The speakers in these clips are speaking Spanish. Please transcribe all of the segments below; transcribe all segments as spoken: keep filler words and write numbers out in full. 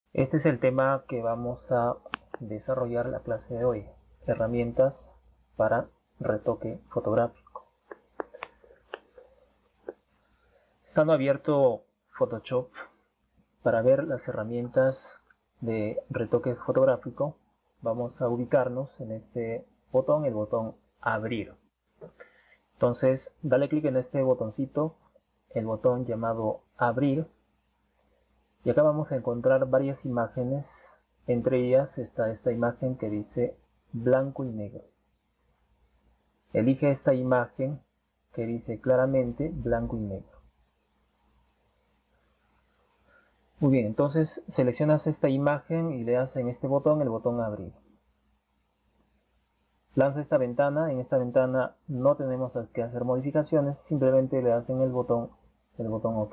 Este es el tema que vamos a desarrollar la clase de hoy, herramientas para retoque fotográfico. Estando abierto Photoshop, para ver las herramientas de retoque fotográfico, vamos a ubicarnos en este botón, el botón abrir. Entonces, dale clic en este botoncito, el botón llamado abrir, y acá vamos a encontrar varias imágenes. Entre ellas está esta imagen que dice blanco y negro. Elige esta imagen que dice claramente blanco y negro. Muy bien, entonces seleccionas esta imagen y le das en este botón, el botón abrir. Lanza esta ventana. En esta ventana no tenemos que hacer modificaciones, simplemente le das en el botón, el botón OK.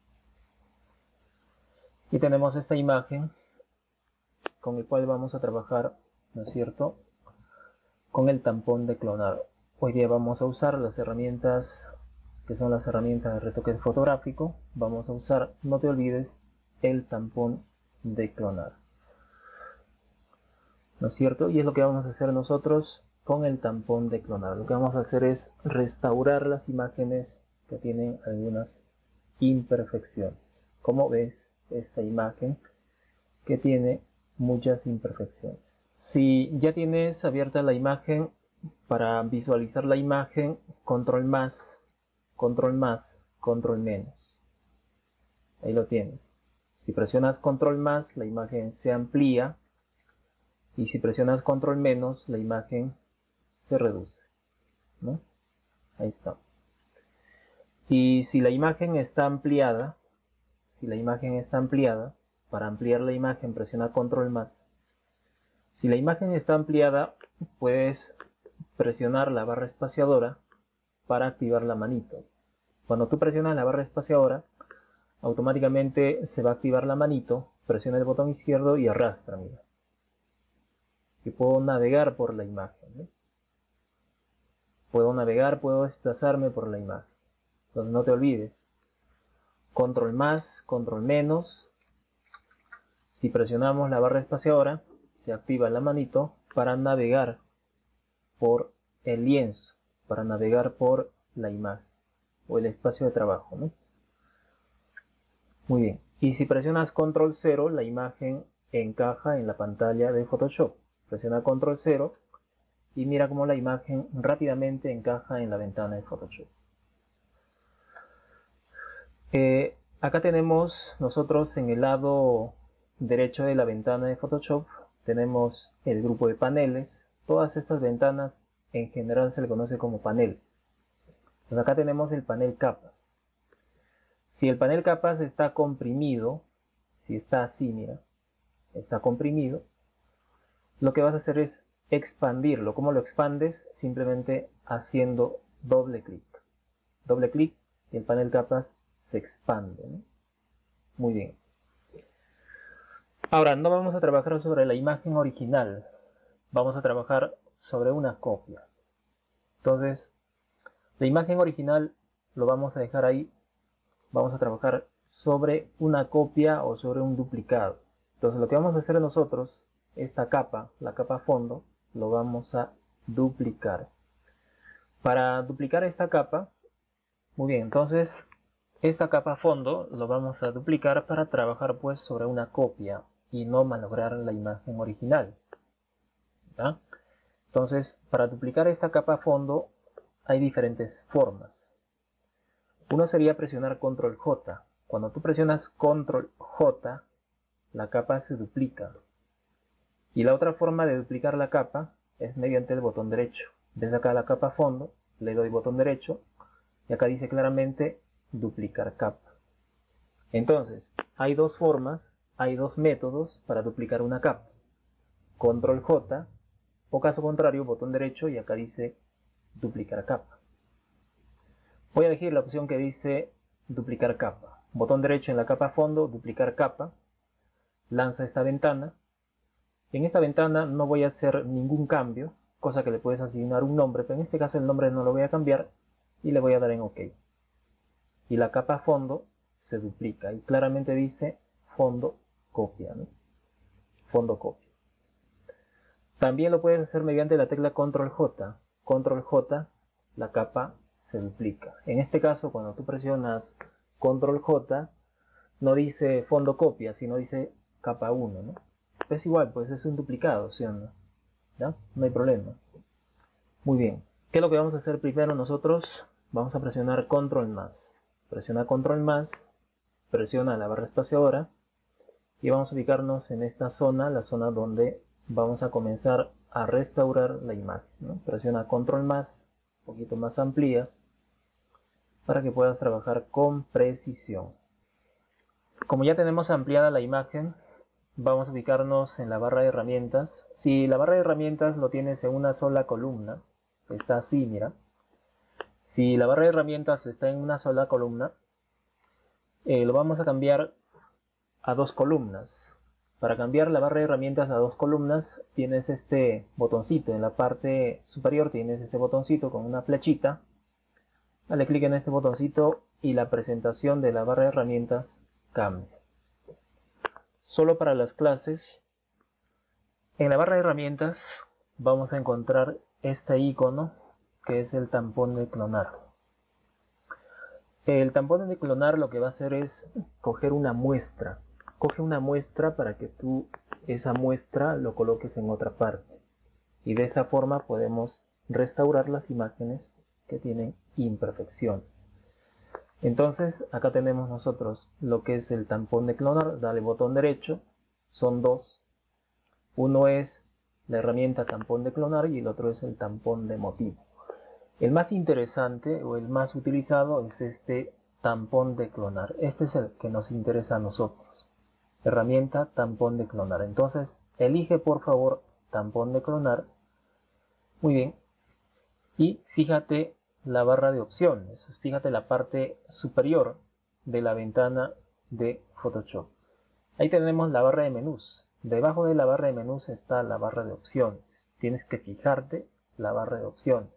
Y tenemos esta imagen con el cual vamos a trabajar, ¿no es cierto?, con el tampón de clonar. Hoy día vamos a usar las herramientas que son las herramientas de retoque fotográfico. Vamos a usar, no te olvides, el tampón de clonar, ¿no es cierto? Y es lo que vamos a hacer nosotros con el tampón de clonar. Lo que vamos a hacer es restaurar las imágenes que tienen algunas imperfecciones. Como ves, esta imagen que tiene muchas imperfecciones. Si ya tienes abierta la imagen, para visualizar la imagen, control más, control más, control menos. Ahí lo tienes. Si presionas control más, la imagen se amplía, y si presionas control menos, la imagen se reduce, ¿no? Ahí está. Y si la imagen está ampliada, si la imagen está ampliada, para ampliar la imagen presiona control más. Si la imagen está ampliada, puedes presionar la barra espaciadora para activar la manito. Cuando tú presionas la barra espaciadora, automáticamente se va a activar la manito. Presiona el botón izquierdo y arrastra, mira. Y puedo navegar por la imagen, ¿eh? Puedo navegar, puedo desplazarme por la imagen. Entonces no te olvides. Control más, control menos. Si presionamos la barra espaciadora, se activa la manito para navegar por el lienzo, para navegar por la imagen o el espacio de trabajo, ¿no? Muy bien. Y si presionas control cero, la imagen encaja en la pantalla de Photoshop. Presiona control cero y mira cómo la imagen rápidamente encaja en la ventana de Photoshop. Eh, acá tenemos nosotros en el lado derecho de la ventana de Photoshop, tenemos el grupo de paneles. Todas estas ventanas en general se le conoce como paneles. Pues acá tenemos el panel capas. Si el panel capas está comprimido, si está así, mira, está comprimido, lo que vas a hacer es expandirlo. ¿Cómo lo expandes? Simplemente haciendo doble clic. Doble clic y el panel capas se expande, ¿no? Muy bien. Ahora, no vamos a trabajar sobre la imagen original. Vamos a trabajar sobre una copia. Entonces, la imagen original lo vamos a dejar ahí. Vamos a trabajar sobre una copia o sobre un duplicado. Entonces, lo que vamos a hacer nosotros, esta capa, la capa fondo, lo vamos a duplicar. Para duplicar esta capa, muy bien, entonces esta capa fondo lo vamos a duplicar para trabajar pues sobre una copia y no malograr la imagen original, ¿ya? Entonces, para duplicar esta capa fondo hay diferentes formas. Uno sería presionar control J. Cuando tú presionas control J, la capa se duplica. Y la otra forma de duplicar la capa es mediante el botón derecho. Desde acá la capa fondo, le doy botón derecho y acá dice claramente duplicar capa. Entonces, hay dos formas, hay dos métodos para duplicar una capa. Control J o caso contrario, botón derecho y acá dice duplicar capa. Voy a elegir la opción que dice duplicar capa. Botón derecho en la capa fondo, duplicar capa. Lanza esta ventana. En esta ventana no voy a hacer ningún cambio, cosa que le puedes asignar un nombre, pero en este caso el nombre no lo voy a cambiar y le voy a dar en OK. Y la capa fondo se duplica y claramente dice fondo copia, ¿no? fondo copia. También lo puedes hacer mediante la tecla control J. control J, la capa se duplica. En este caso, cuando tú presionas control J, no dice fondo copia, sino dice capa uno, ¿no? Es igual, pues es un duplicado, ¿sí o no? ¿Ya? No hay problema. Muy bien. ¿Qué es lo que vamos a hacer primero nosotros? Vamos a presionar control más. Presiona control más, presiona la barra espaciadora y vamos a ubicarnos en esta zona, la zona donde vamos a comenzar a restaurar la imagen, ¿no? Presiona control más, un poquito más amplías, para que puedas trabajar con precisión. Como ya tenemos ampliada la imagen, vamos a ubicarnos en la barra de herramientas. Si la barra de herramientas lo tienes en una sola columna, está así, mira. Si la barra de herramientas está en una sola columna, eh, lo vamos a cambiar a dos columnas. Para cambiar la barra de herramientas a dos columnas, tienes este botoncito. En la parte superior tienes este botoncito con una flechita. Dale clic en este botoncito y la presentación de la barra de herramientas cambia. Solo para las clases, en la barra de herramientas vamos a encontrar este icono que es el tampón de clonar. El tampón de clonar lo que va a hacer es coger una muestra. Coge una muestra para que tú esa muestra lo coloques en otra parte. Y de esa forma podemos restaurar las imágenes que tienen imperfecciones. Entonces acá tenemos nosotros lo que es el tampón de clonar. Dale botón derecho. Son dos. Uno es la herramienta tampón de clonar y el otro es el tampón de motivo. El más interesante o el más utilizado es este tampón de clonar. Este es el que nos interesa a nosotros. Herramienta tampón de clonar. Entonces elige por favor tampón de clonar. Muy bien. Y fíjate la barra de opciones. Fíjate la parte superior de la ventana de Photoshop. Ahí tenemos la barra de menús. Debajo de la barra de menús está la barra de opciones. Tienes que fijarte la barra de opciones.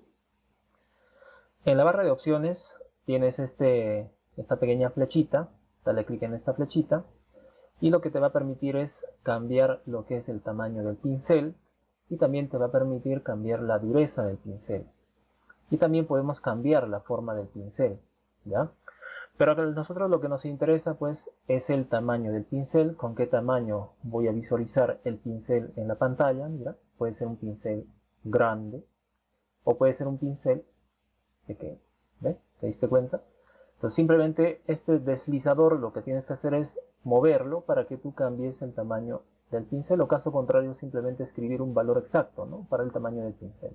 En la barra de opciones tienes este, esta pequeña flechita. Dale clic en esta flechita. Y lo que te va a permitir es cambiar lo que es el tamaño del pincel. Y también te va a permitir cambiar la dureza del pincel. Y también podemos cambiar la forma del pincel, ¿ya? Pero a nosotros lo que nos interesa pues es el tamaño del pincel. Con qué tamaño voy a visualizar el pincel en la pantalla. Mira, puede ser un pincel grande o puede ser un pincel pequeño. ¿Ves? ¿Te diste cuenta? Entonces simplemente este deslizador lo que tienes que hacer es moverlo para que tú cambies el tamaño del pincel, o caso contrario simplemente escribir un valor exacto, ¿no? Para el tamaño del pincel.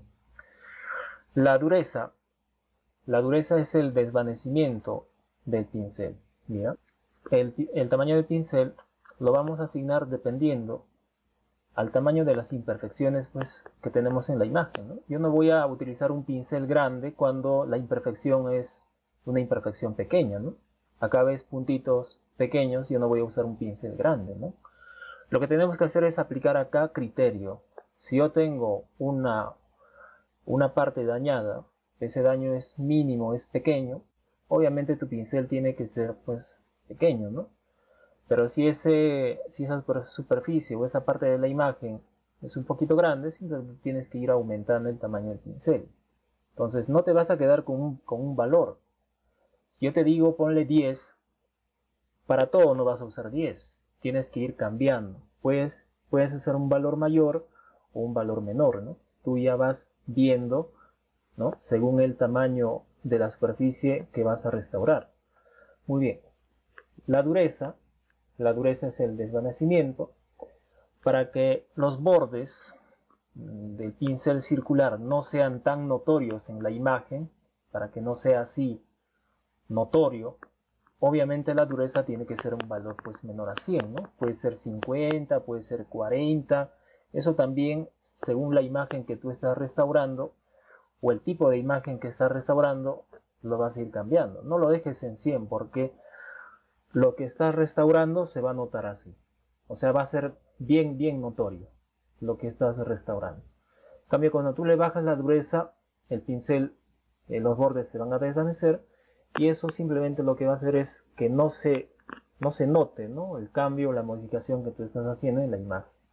La dureza. La dureza es el desvanecimiento del pincel. Mira, el, el tamaño del pincel lo vamos a asignar dependiendo al tamaño de las imperfecciones pues, que tenemos en la imagen, ¿no? Yo no voy a utilizar un pincel grande cuando la imperfección es una imperfección pequeña, ¿no? Acá ves puntitos pequeños, yo no voy a usar un pincel grande, ¿no? Lo que tenemos que hacer es aplicar acá criterio. Si yo tengo una, una parte dañada, ese daño es mínimo, es pequeño, obviamente tu pincel tiene que ser pues pequeño, ¿no? Pero si, ese, si esa superficie o esa parte de la imagen es un poquito grande, simplemente tienes que ir aumentando el tamaño del pincel. Entonces no te vas a quedar con un, con un valor. Si yo te digo ponle diez, para todo no vas a usar diez. Tienes que ir cambiando. Pues puedes usar un valor mayor o un valor menor, ¿no? Tú ya vas viendo, ¿no? Según el tamaño de la superficie que vas a restaurar. Muy bien. La dureza. La dureza es el desvanecimiento. Para que los bordes del pincel circular no sean tan notorios en la imagen, para que no sea así notorio, obviamente la dureza tiene que ser un valor pues menor a cien, ¿no? Puede ser cincuenta, puede ser cuarenta. Eso también, según la imagen que tú estás restaurando o el tipo de imagen que estás restaurando, lo vas a ir cambiando. No lo dejes en cien porque lo que estás restaurando se va a notar así. O sea, va a ser bien, bien notorio lo que estás restaurando. En cambio, cuando tú le bajas la dureza, el pincel, eh, los bordes se van a desvanecer y eso simplemente lo que va a hacer es que no se, no se note, ¿no? El cambio, la modificación que tú estás haciendo en la imagen.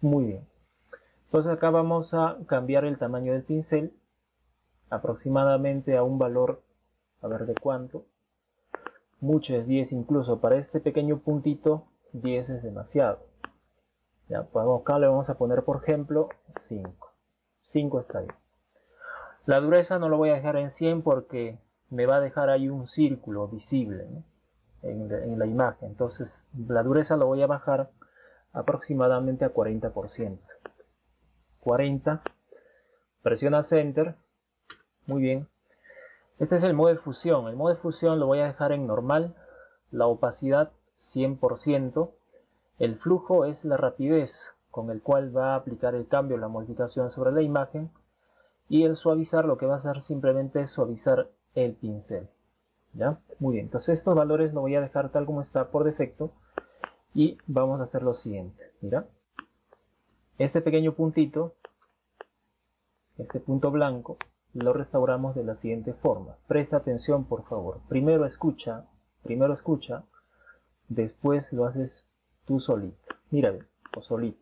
Muy bien. Entonces acá vamos a cambiar el tamaño del pincel aproximadamente a un valor, a ver de cuánto. Mucho es diez incluso. Para este pequeño puntito, diez es demasiado. Ya, pues acá le vamos a poner, por ejemplo, cinco. cinco está bien. La dureza no lo voy a dejar en cien porque me va a dejar ahí un círculo visible, ¿no? en, en la imagen. Entonces la dureza lo voy a bajar aproximadamente a cuarenta por ciento. cuarenta. Presiona Enter. Muy bien. Este es el modo de fusión. El modo de fusión lo voy a dejar en normal. La opacidad cien por ciento. El flujo es la rapidez con el cual va a aplicar el cambio, la modificación sobre la imagen. Y el suavizar lo que va a hacer simplemente es suavizar el pincel. ¿Ya? Muy bien. Entonces estos valores lo voy a dejar tal como está por defecto. Y vamos a hacer lo siguiente. Mira. Este pequeño puntito, este punto blanco, lo restauramos de la siguiente forma. Presta atención, por favor. Primero escucha, primero escucha, después lo haces tú solito. Mira, o solito.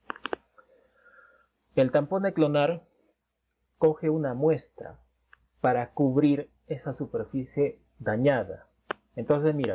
El tampón de clonar coge una muestra para cubrir esa superficie dañada. Entonces, mira,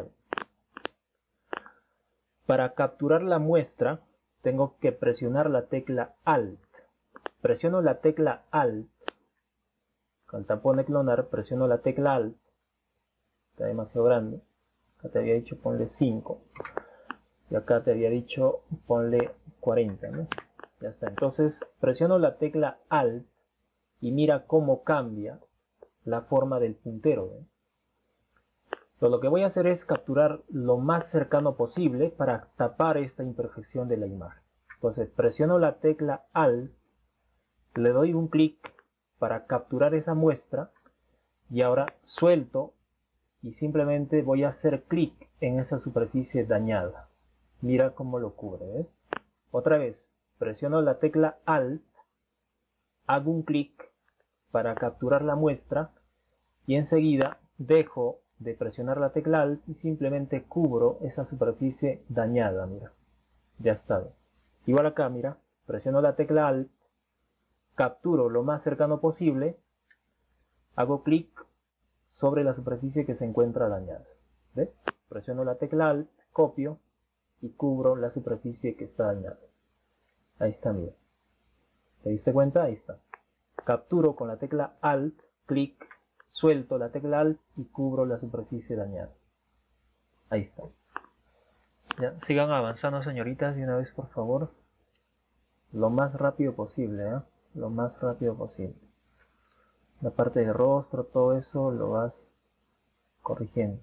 para capturar la muestra, tengo que presionar la tecla Alt. Presiono la tecla Alt. Con el tampón de clonar, presiono la tecla Alt. Está demasiado grande. Acá te había dicho ponle cinco. Y acá te había dicho ponle cuarenta, ¿no? Ya está. Entonces presiono la tecla Alt y mira cómo cambia la forma del puntero, ¿eh? Pero lo que voy a hacer es capturar lo más cercano posible para tapar esta imperfección de la imagen. Entonces presiono la tecla Alt, le doy un clic para capturar esa muestra y ahora suelto y simplemente voy a hacer clic en esa superficie dañada. Mira cómo lo cubre, ¿eh? Otra vez, presiono la tecla Alt, hago un clic para capturar la muestra y enseguida dejo de presionar la tecla Alt y simplemente cubro esa superficie dañada, mira. Ya está. Igual acá, mira, presiono la tecla Alt, capturo lo más cercano posible, hago clic sobre la superficie que se encuentra dañada. ¿Ve? Presiono la tecla Alt, copio y cubro la superficie que está dañada. Ahí está, mira. ¿Te diste cuenta? Ahí está. Capturo con la tecla Alt, clic, suelto la tecla Alt y cubro la superficie dañada. Ahí está. Ya, sigan avanzando, señoritas, de una vez, por favor. Lo más rápido posible, ¿eh? Lo más rápido posible. La parte de rostro, todo eso lo vas corrigiendo.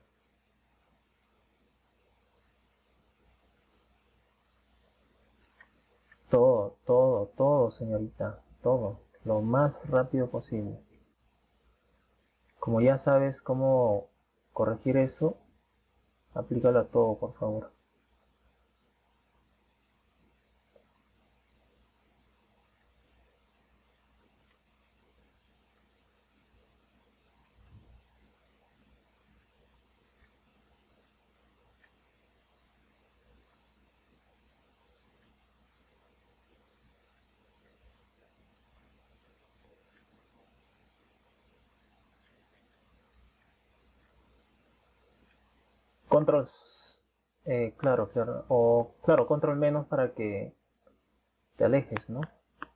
Todo, todo, todo, señorita. Todo. Lo más rápido posible. Como ya sabes cómo corregir eso, aplícalo a todo, por favor. Control, eh, claro, claro, o claro, control menos para que te alejes, ¿no?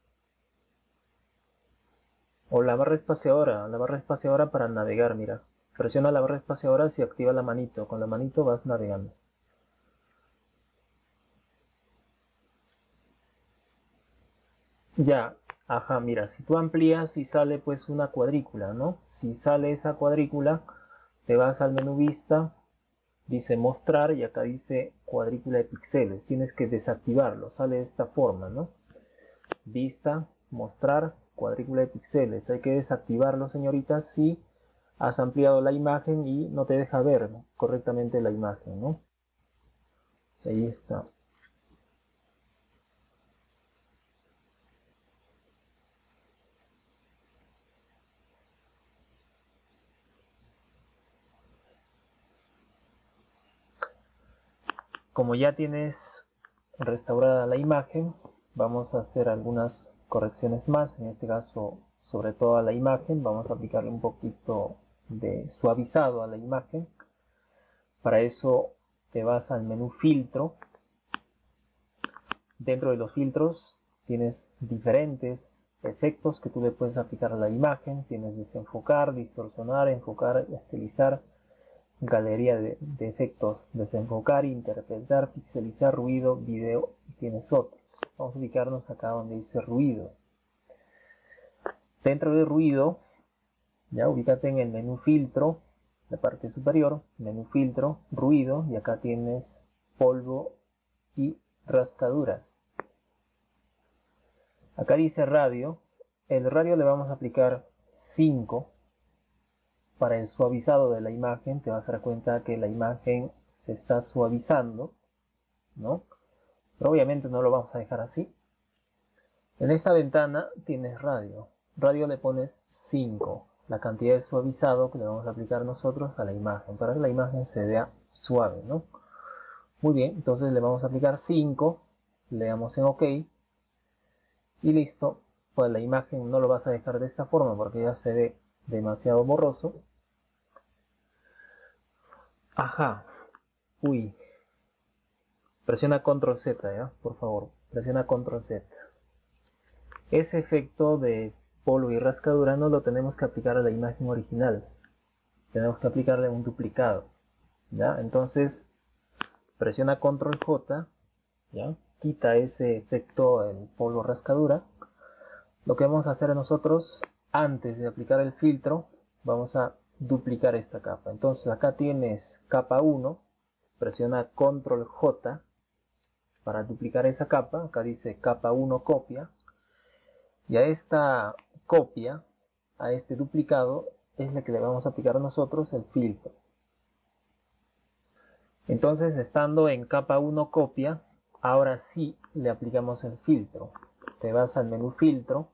O la barra espaciadora, la barra espaciadora para navegar, mira. Presiona la barra espaciadora y activa la manito. Con la manito vas navegando. Ya, ajá, mira, si tú amplías y sale pues una cuadrícula, ¿no? Si sale esa cuadrícula, te vas al menú vista, dice mostrar y acá dice cuadrícula de píxeles. Tienes que desactivarlo, sale de esta forma, ¿no? Vista, mostrar, cuadrícula de píxeles. Hay que desactivarlo, señoritas, si has ampliado la imagen y no te deja ver, ¿no?, correctamente la imagen, ¿no? Pues ahí está. Como ya tienes restaurada la imagen, vamos a hacer algunas correcciones más, en este caso sobre todo a la imagen. Vamos a aplicarle un poquito de suavizado a la imagen. Para eso te vas al menú filtro. Dentro de los filtros tienes diferentes efectos que tú le puedes aplicar a la imagen. Tienes desenfocar, distorsionar, enfocar, estilizar, galería de, de efectos, desenfocar, interpretar, pixelizar, ruido, video, y tienes otros. Vamos a ubicarnos acá donde dice ruido. Dentro de ruido, ya ubícate en el menú filtro, la parte superior, menú filtro, ruido, y acá tienes polvo y rascaduras. Acá dice radio. El radio le vamos a aplicar cinco para el suavizado de la imagen. Te vas a dar cuenta que la imagen se está suavizando, ¿no? Pero obviamente no lo vamos a dejar así. En esta ventana tienes radio. Radio le pones cinco, la cantidad de suavizado que le vamos a aplicar nosotros a la imagen, para que la imagen se vea suave, ¿no? Muy bien, entonces le vamos a aplicar cinco, le damos en OK y listo. Pues la imagen no lo vas a dejar de esta forma porque ya se ve demasiado borroso. Ajá, uy, presiona control Z, ¿ya? Por favor, presiona control Z. Ese efecto de polvo y rascadura no lo tenemos que aplicar a la imagen original. Tenemos que aplicarle un duplicado, ¿ya? Entonces, presiona control J, ¿ya? Quita ese efecto, el polvo rascadura. Lo que vamos a hacer nosotros, antes de aplicar el filtro, vamos a duplicar esta capa. Entonces acá tienes capa uno, presiona control J para duplicar esa capa. Acá dice capa uno copia. Y a esta copia, a este duplicado, es la que le vamos a aplicar nosotros el filtro. Entonces, estando en capa uno copia, ahora sí le aplicamos el filtro. Te vas al menú filtro,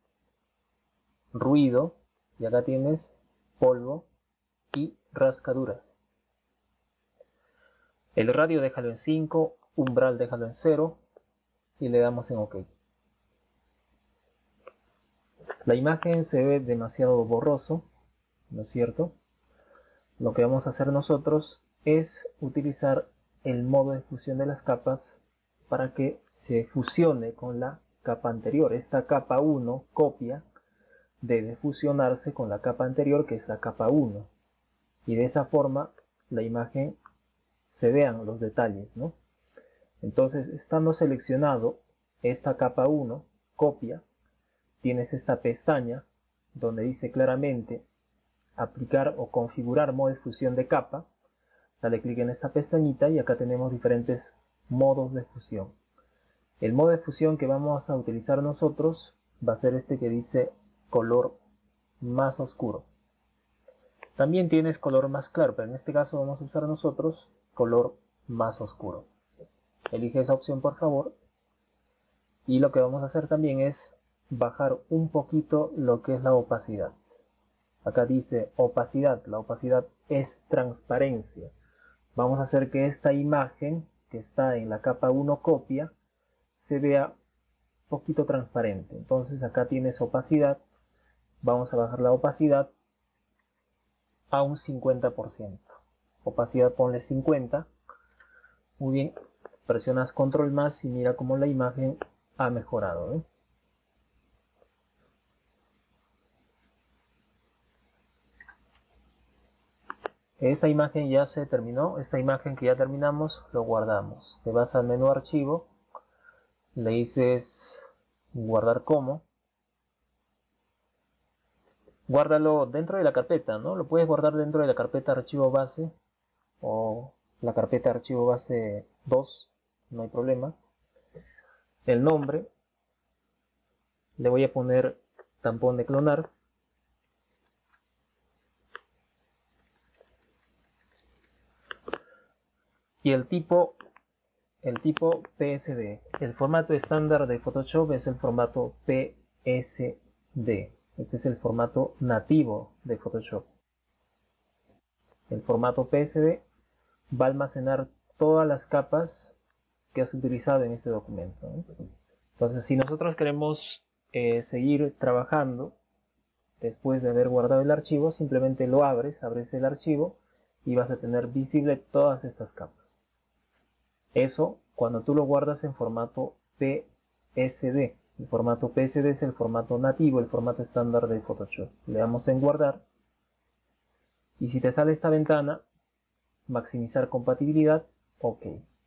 ruido, y acá tienes polvo y rascaduras. El radio déjalo en cinco, umbral déjalo en cero y le damos en OK. La imagen se ve demasiado borroso, ¿no es cierto? Lo que vamos a hacer nosotros es utilizar el modo de fusión de las capas para que se fusione con la capa anterior. Esta capa uno copia debe fusionarse con la capa anterior, que es la capa uno, y de esa forma la imagen se vean los detalles, ¿no? Entonces, estando seleccionado esta capa uno copia, tienes esta pestaña donde dice claramente aplicar o configurar modo de fusión de capa. Dale clic en esta pestañita y acá tenemos diferentes modos de fusión. El modo de fusión que vamos a utilizar nosotros va a ser este que dice color más oscuro. También tienes color más claro, pero en este caso vamos a usar nosotros color más oscuro. Elige esa opción, por favor. Y lo que vamos a hacer también es bajar un poquito lo que es la opacidad. Acá dice opacidad. La opacidad es transparencia. Vamos a hacer que esta imagen que está en la capa uno copia se vea un poquito transparente. Entonces acá tienes opacidad. Vamos a bajar la opacidad a un cincuenta por ciento. Opacidad ponle cincuenta. Muy bien. Presionas control más y mira cómo la imagen ha mejorado, ¿eh? Esta imagen ya se terminó. Esta imagen que ya terminamos, lo guardamos. Te vas al menú archivo, le dices guardar como. Guárdalo dentro de la carpeta, ¿no? Lo puedes guardar dentro de la carpeta archivo base o la carpeta archivo base dos, no hay problema. El nombre, le voy a poner tampón de clonar. Y el tipo, el tipo P S D. El formato estándar de Photoshop es el formato P S D. Este es el formato nativo de Photoshop. El formato P S D va a almacenar todas las capas que has utilizado en este documento, ¿no? Entonces, si nosotros queremos eh, seguir trabajando después de haber guardado el archivo, simplemente lo abres, abres el archivo y vas a tener visible todas estas capas. Eso cuando tú lo guardas en formato P S D. El formato P S D es el formato nativo, el formato estándar de Photoshop. Le damos en guardar y si te sale esta ventana, maximizar compatibilidad, ok.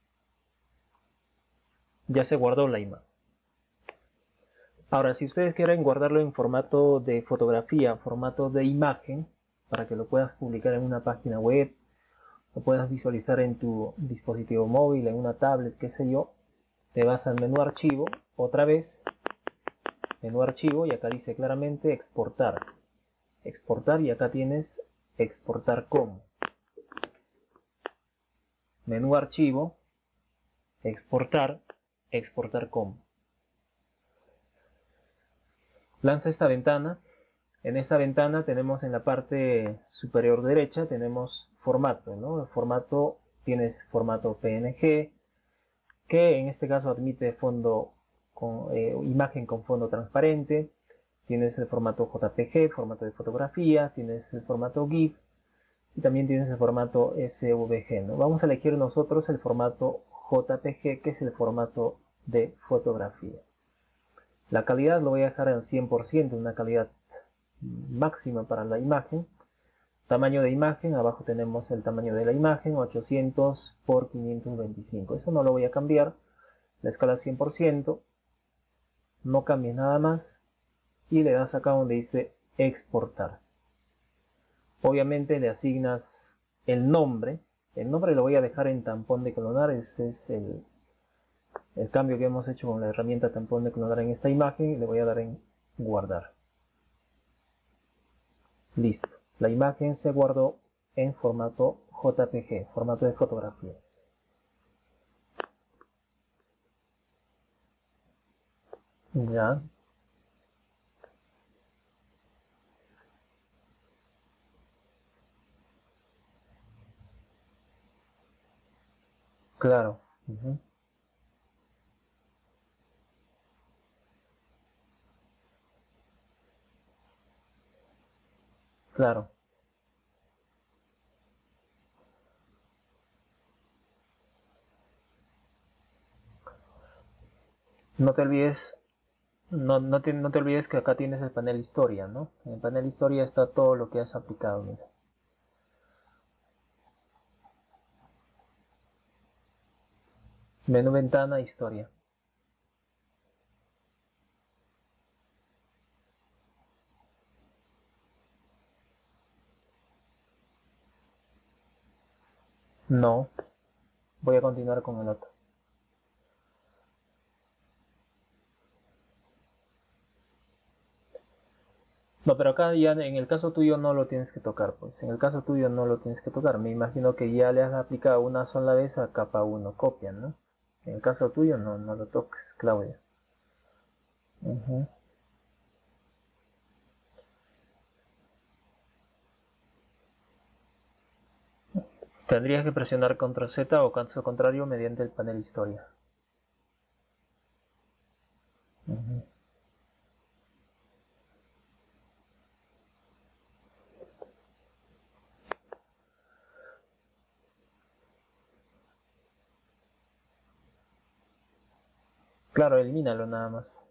Ya se guardó la imagen. Ahora, si ustedes quieren guardarlo en formato de fotografía, formato de imagen, para que lo puedas publicar en una página web, lo puedas visualizar en tu dispositivo móvil, en una tablet, qué sé yo, te vas al menú archivo, otra vez, menú archivo, y acá dice claramente exportar. Exportar, y acá tienes exportar como. Menú archivo, exportar, exportar como. Lanza esta ventana. En esta ventana tenemos en la parte superior derecha, tenemos formato, ¿no? El formato, tienes formato P N G, que en este caso admite fondo con, eh, imagen con fondo transparente. Tienes el formato J P G, formato de fotografía, tienes el formato GIF y también tienes el formato S V G, ¿no? Vamos a elegir nosotros el formato J P G, que es el formato de fotografía. La calidad lo voy a dejar en cien por ciento, una calidad máxima para la imagen. Tamaño de imagen, abajo tenemos el tamaño de la imagen, ochocientos por quinientos veinticinco. Eso no lo voy a cambiar. La escala cien por ciento. No cambies nada más. Y le das acá donde dice exportar. Obviamente le asignas el nombre. El nombre lo voy a dejar en tampón de clonar. Ese es el, el cambio que hemos hecho con la herramienta tampón de clonar en esta imagen. Y le voy a dar en guardar. Listo. La imagen se guardó en formato J P G, formato de fotografía. Ya. Claro. Uh-huh. Claro. No te olvides, no, no, te, no te olvides que acá tienes el panel historia, ¿no? En el panel historia está todo lo que has aplicado, mira. Menú ventana, historia. No. Voy a continuar con el otro. No, pero acá ya en el caso tuyo no lo tienes que tocar, pues. En el caso tuyo no lo tienes que tocar. Me imagino que ya le has aplicado una sola vez a capa uno copia, ¿no? En el caso tuyo no, no lo toques, Claudia. Uh-huh. Tendrías que presionar control Z o caso contrario mediante el panel historia. Uh-huh. Claro, elimínalo nada más.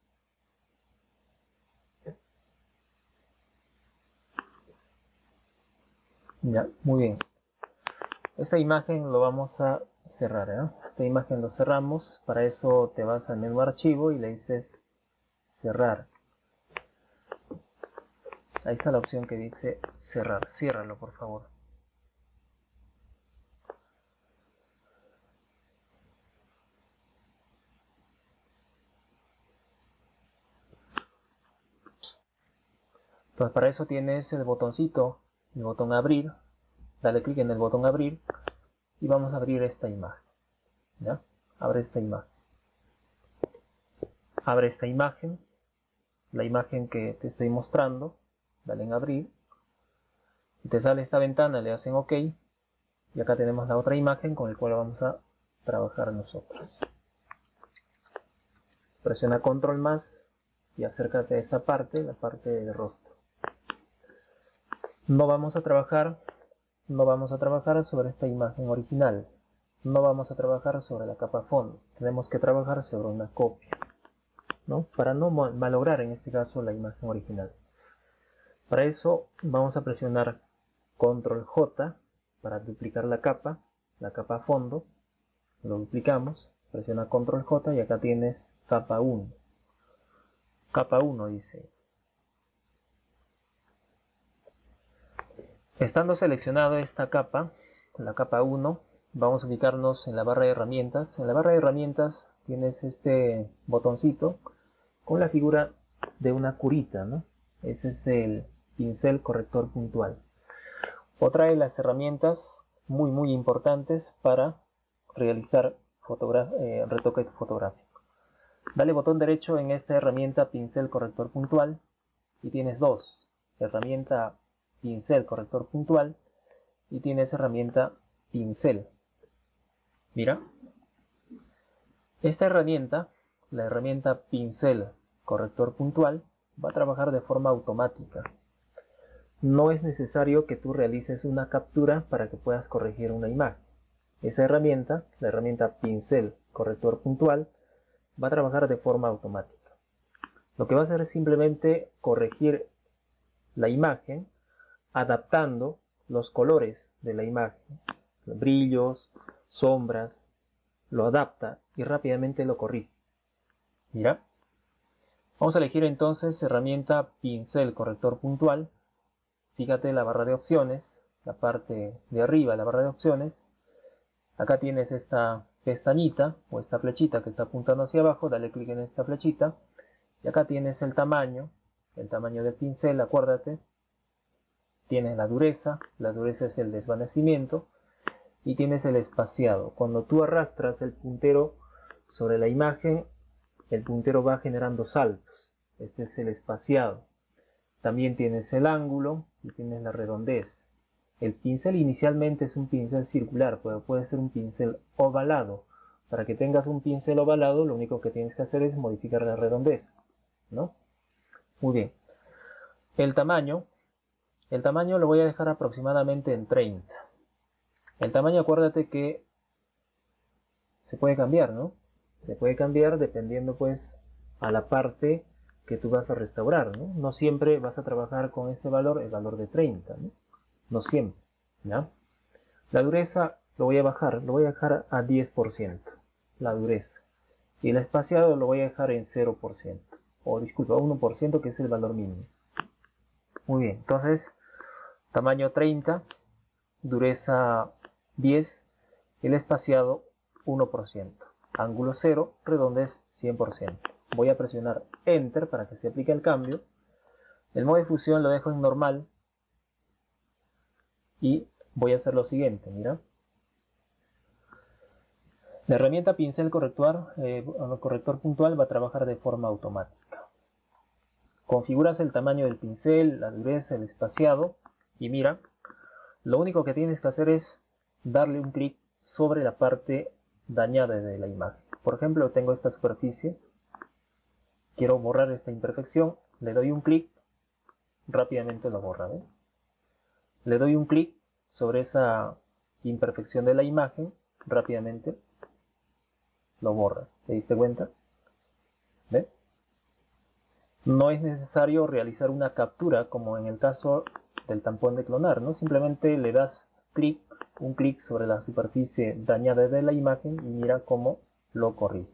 Ya, muy bien. Esta imagen lo vamos a cerrar, ¿eh? Esta imagen lo cerramos. Para eso te vas al menú archivo y le dices cerrar. Ahí está la opción que dice cerrar. Ciérralo, por favor. Pues para eso tienes el botoncito, el botón abrir. Dale clic en el botón abrir y vamos a abrir esta imagen. ¿Ya? Abre esta imagen. Abre esta imagen, la imagen que te estoy mostrando. Dale en abrir. Si te sale esta ventana le hacen OK. Y acá tenemos la otra imagen con la cual vamos a trabajar nosotros. Presiona control más y acércate a esta parte, la parte de rostro. No vamos a trabajar, no vamos a trabajar sobre esta imagen original. No vamos a trabajar sobre la capa fondo. Tenemos que trabajar sobre una copia, ¿no? Para no malograr en este caso la imagen original. Para eso vamos a presionar control J para duplicar la capa, la capa fondo. Lo duplicamos, presiona control J y acá tienes capa uno. Capa uno dice. Estando seleccionada esta capa, la capa uno, vamos a ubicarnos en la barra de herramientas. En la barra de herramientas tienes este botoncito con la figura de una curita, ¿no? Ese es el pincel corrector puntual. Otra de las herramientas muy muy importantes para realizar eh, retoque fotográfico. Dale botón derecho en esta herramienta pincel corrector puntual y tienes dos, herramienta pincel corrector puntual y tienes herramienta pincel. Mira, esta herramienta, la herramienta pincel corrector puntual, va a trabajar de forma automática. No es necesario que tú realices una captura para que puedas corregir una imagen. Esa herramienta, la herramienta pincel corrector puntual, va a trabajar de forma automática. Lo que va a hacer es simplemente corregir la imagen adaptando los colores de la imagen, los brillos, sombras, lo adapta y rápidamente lo corrige. Mira, vamos a elegir entonces herramienta pincel corrector puntual. Fíjate la barra de opciones, la parte de arriba, la barra de opciones. Acá tienes esta pestañita o esta flechita que está apuntando hacia abajo, dale clic en esta flechita. Y acá tienes el tamaño, el tamaño del pincel, acuérdate. Tienes la dureza, la dureza es el desvanecimiento. Y tienes el espaciado. Cuando tú arrastras el puntero sobre la imagen, el puntero va generando saltos. Este es el espaciado. También tienes el ángulo y tienes la redondez. El pincel inicialmente es un pincel circular, pero puede ser un pincel ovalado. Para que tengas un pincel ovalado, lo único que tienes que hacer es modificar la redondez, ¿no? Muy bien. El tamaño, el tamaño lo voy a dejar aproximadamente en treinta. El tamaño, acuérdate que se puede cambiar, ¿no? Se puede cambiar dependiendo, pues, a la parte que tú vas a restaurar, ¿no? No siempre vas a trabajar con este valor, el valor de treinta, ¿no? No siempre, ¿ya? La dureza lo voy a bajar, lo voy a dejar a diez por ciento, la dureza. Y el espaciado lo voy a dejar en cero por ciento, o disculpa, uno por ciento, que es el valor mínimo. Muy bien, entonces, tamaño treinta, dureza diez, el espaciado uno por ciento, ángulo cero, redondez cien por ciento. Voy a presionar Enter para que se aplique el cambio. El modo de difusión lo dejo en normal. Y voy a hacer lo siguiente, mira. La herramienta pincel corrector, eh, corrector puntual va a trabajar de forma automática. Configuras el tamaño del pincel, la dureza, el espaciado. Y mira, lo único que tienes que hacer es darle un clic sobre la parte dañada de la imagen. Por ejemplo, tengo esta superficie. Quiero borrar esta imperfección. Le doy un clic. Rápidamente lo borra, ¿eh? Le doy un clic sobre esa imperfección de la imagen, rápidamente lo borra. ¿Te diste cuenta? ¿Ve? No es necesario realizar una captura como en el caso del tampón de clonar, ¿no? Simplemente le das clic, un clic sobre la superficie dañada de la imagen y mira cómo lo corrige.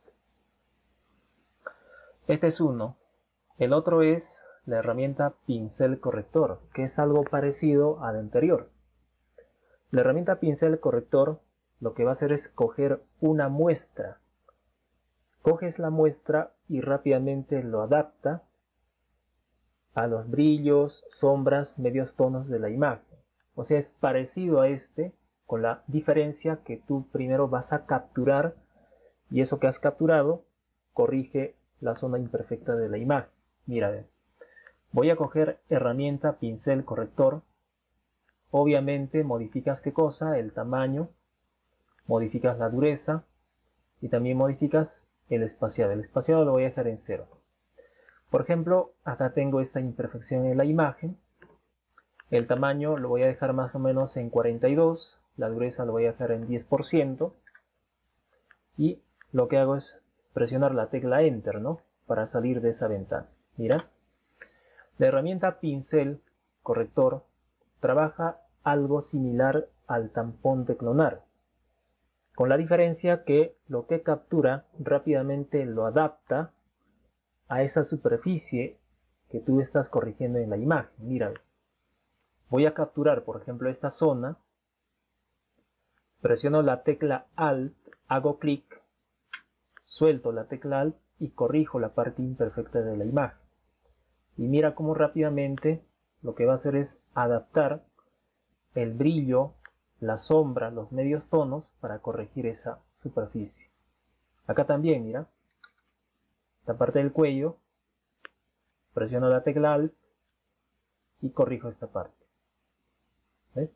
Este es uno. El otro es la herramienta pincel corrector, que es algo parecido al anterior. La herramienta pincel corrector lo que va a hacer es coger una muestra. Coges la muestra y rápidamente lo adapta a los brillos, sombras, medios tonos de la imagen. O sea, es parecido a este, con la diferencia que tú primero vas a capturar y eso que has capturado corrige la zona imperfecta de la imagen. Mira, voy a coger herramienta pincel corrector. Obviamente modificas qué cosa, el tamaño, modificas la dureza y también modificas el espaciado. El espaciado lo voy a dejar en cero. Por ejemplo, acá tengo esta imperfección en la imagen. El tamaño lo voy a dejar más o menos en cuarenta y dos. La dureza lo voy a dejar en diez por ciento. Y lo que hago es presionar la tecla Enter, ¿no? Para salir de esa ventana. Mira. La herramienta pincel corrector trabaja algo similar al tampón de clonar, con la diferencia que lo que captura rápidamente lo adapta a esa superficie que tú estás corrigiendo en la imagen. Mira, voy a capturar, por ejemplo, esta zona, presiono la tecla Alt, hago clic, suelto la tecla Alt y corrijo la parte imperfecta de la imagen. Y mira cómo rápidamente lo que va a hacer es adaptar el brillo, la sombra, los medios tonos para corregir esa superficie. Acá también, mira, esta parte del cuello, presiono la tecla Alt y corrijo esta parte. ¿Ves?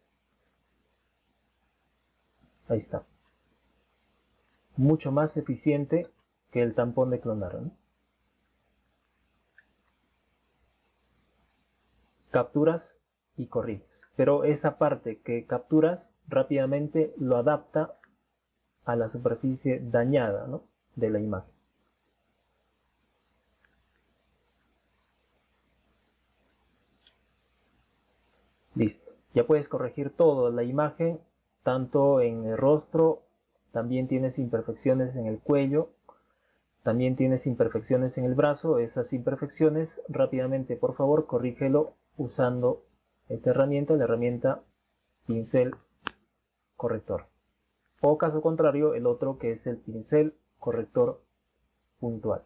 Ahí está. Mucho más eficiente que el tampón de clonar, ¿no? Capturas y corriges, pero esa parte que capturas rápidamente lo adapta a la superficie dañada, ¿no?, de la imagen. Listo, ya puedes corregir toda la imagen, tanto en el rostro, también tienes imperfecciones en el cuello, también tienes imperfecciones en el brazo. Esas imperfecciones rápidamente, por favor, corrígelo usando esta herramienta, la herramienta pincel corrector, o caso contrario el otro, que es el pincel corrector puntual.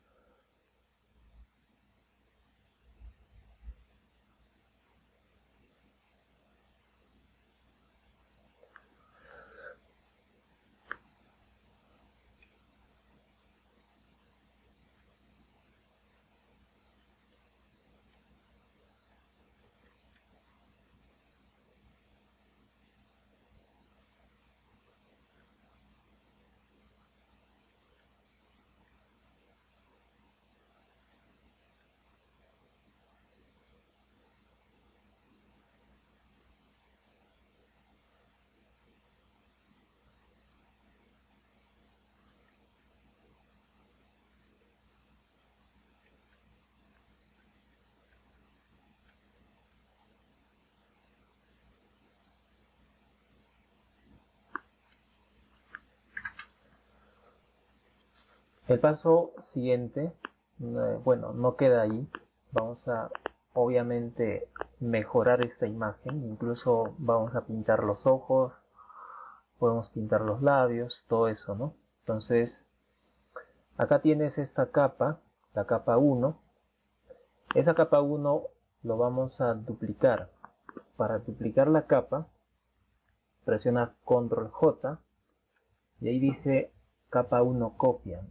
El paso siguiente, eh, bueno, no queda ahí. Vamos a, obviamente, mejorar esta imagen. Incluso vamos a pintar los ojos, podemos pintar los labios, todo eso, ¿no? Entonces, acá tienes esta capa, la capa uno. Esa capa uno lo vamos a duplicar. Para duplicar la capa, presiona control J y ahí dice capa uno copia.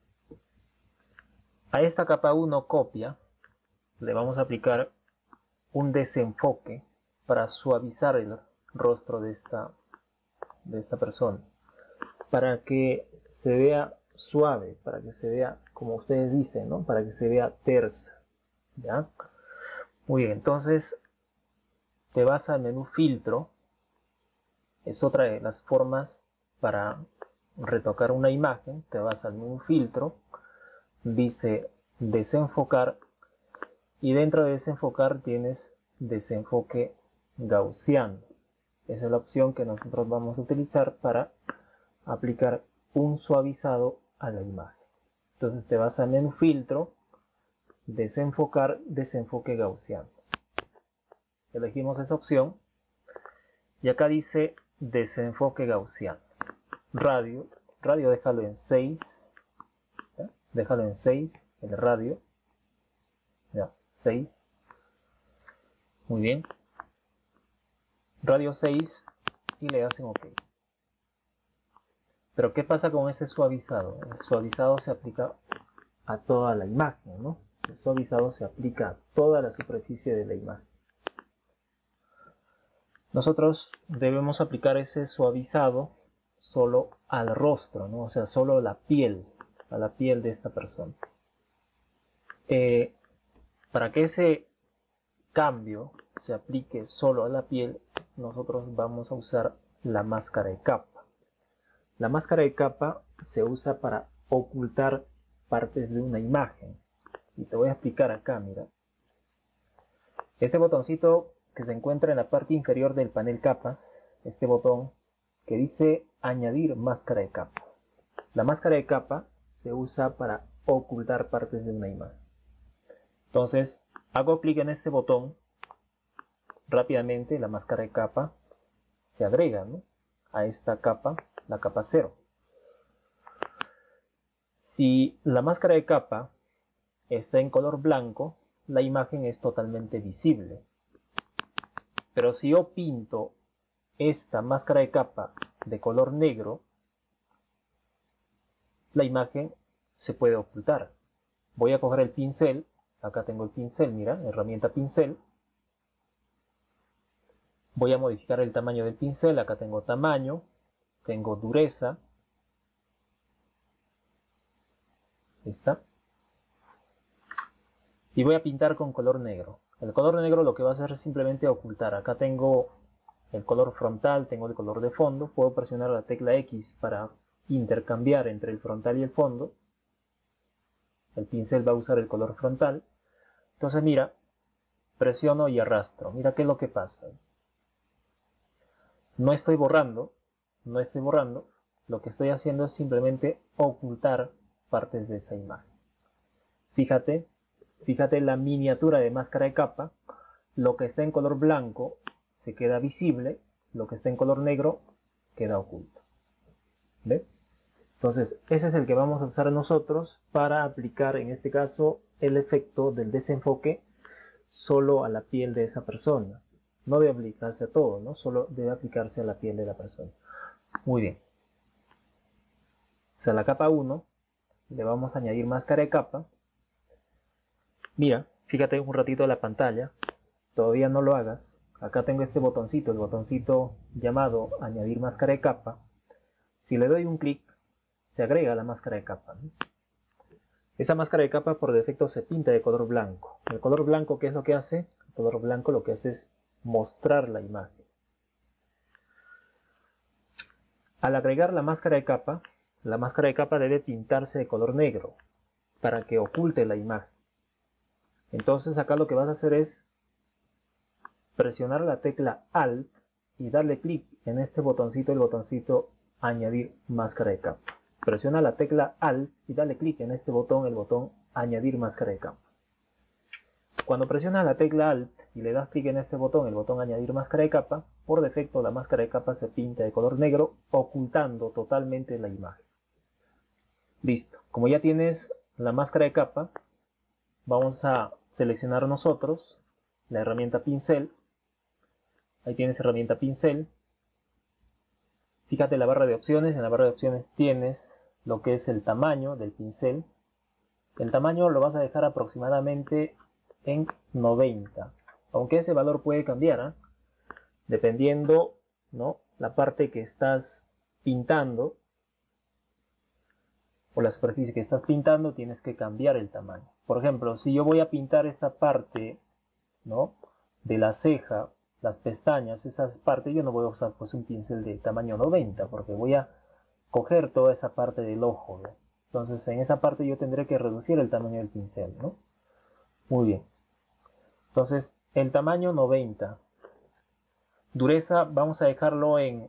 A esta capa uno copia le vamos a aplicar un desenfoque para suavizar el rostro de esta, de esta persona, para que se vea suave, para que se vea, como ustedes dicen, ¿no?, para que se vea tersa, ¿ya? Muy bien, entonces te vas al menú filtro. Es otra de las formas para retocar una imagen. Te vas al menú filtro, dice desenfocar, y dentro de desenfocar tienes desenfoque gaussiano. Esa es la opción que nosotros vamos a utilizar para aplicar un suavizado a la imagen. Entonces te vas al menú filtro, desenfocar, desenfoque gaussiano. Elegimos esa opción y acá dice desenfoque gaussiano. Radio, radio déjalo en seis. ¿Ya? Déjalo en seis, el radio. Ya, seis. Muy bien. Radio seis y le hacen OK. Pero ¿qué pasa con ese suavizado? El suavizado se aplica a toda la imagen, ¿no? El suavizado se aplica a toda la superficie de la imagen. Nosotros debemos aplicar ese suavizado solo al rostro, ¿no? O sea, solo la piel, a la piel de esta persona. Eh, para que ese cambio se aplique solo a la piel, nosotros vamos a usar la máscara de capa. La máscara de capa se usa para ocultar partes de una imagen. Y te voy a explicar acá, mira. Este botoncito que se encuentra en la parte inferior del panel capas, este botón que dice añadir máscara de capa. La máscara de capa se usa para ocultar partes de una imagen. Entonces, hago clic en este botón, rápidamente la máscara de capa se agrega, ¿no?, a esta capa, la capa cero. Si la máscara de capa está en color blanco, la imagen es totalmente visible. Pero si yo pinto esta máscara de capa de color negro, la imagen se puede ocultar. Voy a coger el pincel, acá tengo el pincel, mira, herramienta pincel. Voy a modificar el tamaño del pincel, acá tengo tamaño, tengo dureza. Ahí está. Y voy a pintar con color negro. El color negro lo que va a hacer es simplemente ocultar. Acá tengo el color frontal, tengo el color de fondo. Puedo presionar la tecla X para intercambiar entre el frontal y el fondo. El pincel va a usar el color frontal. Entonces mira, presiono y arrastro. Mira qué es lo que pasa. No estoy borrando, no estoy borrando. Lo que estoy haciendo es simplemente ocultar partes de esa imagen. Fíjate, fíjate la miniatura de máscara de capa. Lo que está en color blanco se queda visible, lo que está en color negro queda oculto. ¿Ve? Entonces, ese es el que vamos a usar nosotros para aplicar, en este caso, el efecto del desenfoque solo a la piel de esa persona. No debe aplicarse a todo, ¿no? Solo debe aplicarse a la piel de la persona. Muy bien. O sea, la capa uno, le vamos a añadir máscara de capa. Mira, fíjate un ratito en la pantalla. Todavía no lo hagas. Acá tengo este botoncito, el botoncito llamado añadir máscara de capa. Si le doy un clic, se agrega la máscara de capa, ¿no? Esa máscara de capa por defecto se pinta de color blanco. El color blanco, ¿qué es lo que hace? El color blanco lo que hace es mostrar la imagen. Al agregar la máscara de capa, la máscara de capa debe pintarse de color negro para que oculte la imagen. Entonces acá lo que vas a hacer es presionar la tecla Alt y darle clic en este botoncito, el botoncito añadir máscara de capa. Presiona la tecla Alt y dale clic en este botón, el botón añadir máscara de capa. Cuando presionas la tecla Alt y le das clic en este botón, el botón añadir máscara de capa, por defecto la máscara de capa se pinta de color negro, ocultando totalmente la imagen. Listo. Como ya tienes la máscara de capa, vamos a seleccionar nosotros la herramienta pincel. Ahí tienes herramienta pincel. Fíjate en la barra de opciones. En la barra de opciones tienes lo que es el tamaño del pincel. El tamaño lo vas a dejar aproximadamente en noventa. Aunque ese valor puede cambiar, ¿eh? Dependiendo, ¿no?, la parte que estás pintando o la superficie que estás pintando, tienes que cambiar el tamaño. Por ejemplo, si yo voy a pintar esta parte, ¿no?, de la ceja, las pestañas, esas partes, yo no voy a usar pues un pincel de tamaño noventa, porque voy a coger toda esa parte del ojo, ¿no? Entonces en esa parte yo tendré que reducir el tamaño del pincel, ¿no? Muy bien. Entonces el tamaño noventa. Dureza vamos a dejarlo en...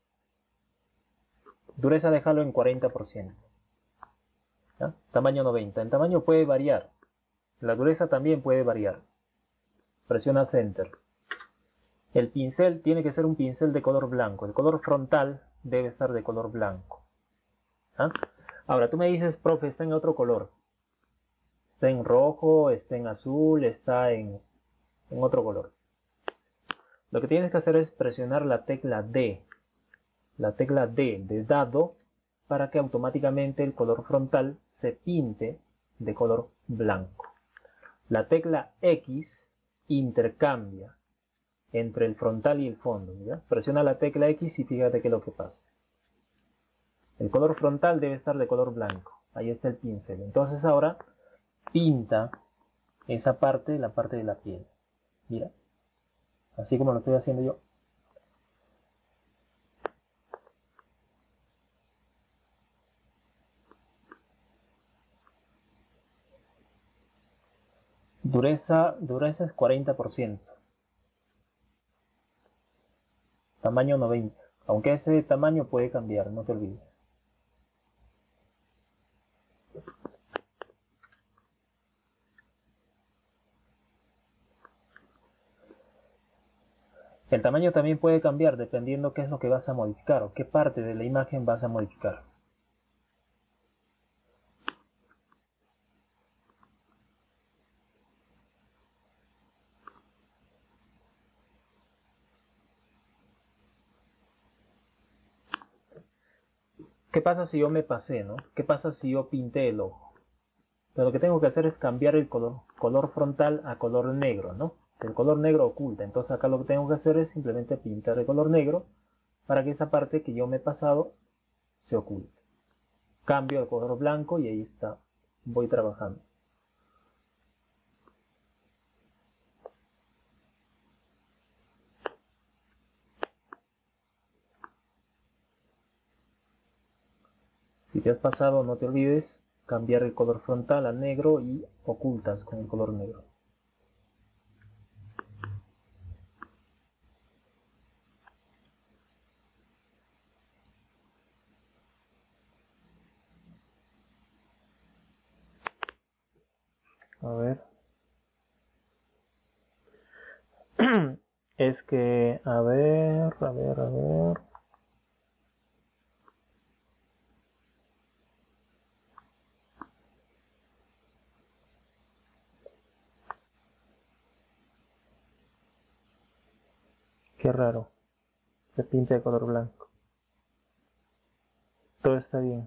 Dureza dejarlo en cuarenta por ciento. ¿Ya? Tamaño noventa. El tamaño puede variar. La dureza también puede variar. Presiona Enter. El pincel tiene que ser un pincel de color blanco. El color frontal debe estar de color blanco. ¿Ah? Ahora tú me dices, profe, está en otro color. Está en rojo, está en azul, está en, en otro color. Lo que tienes que hacer es presionar la tecla D. La tecla D de dado para que automáticamente el color frontal se pinte de color blanco. La tecla X intercambia entre el frontal y el fondo. ¿Ya? Presiona la tecla X y fíjate qué es lo que pasa. El color frontal debe estar de color blanco. Ahí está el pincel. Entonces ahora pinta esa parte, la parte de la piel. Mira, así como lo estoy haciendo yo. Dureza, dureza es cuarenta por ciento. Tamaño noventa. Aunque ese tamaño puede cambiar, no te olvides. El tamaño también puede cambiar dependiendo qué es lo que vas a modificar o qué parte de la imagen vas a modificar. ¿Qué pasa si yo me pasé, no? ¿Qué pasa si yo pinté el ojo? Pero lo que tengo que hacer es cambiar el color, color frontal a color negro, ¿no? El color negro oculta. Entonces acá lo que tengo que hacer es simplemente pintar de color negro para que esa parte que yo me he pasado se oculte. Cambio de color blanco y ahí está. Voy trabajando. Si te has pasado, no te olvides cambiar el color frontal a negro y ocultas con el color negro. A ver. Es que, a ver, a ver, a ver. Qué raro. Se pinta de color blanco. Todo está bien.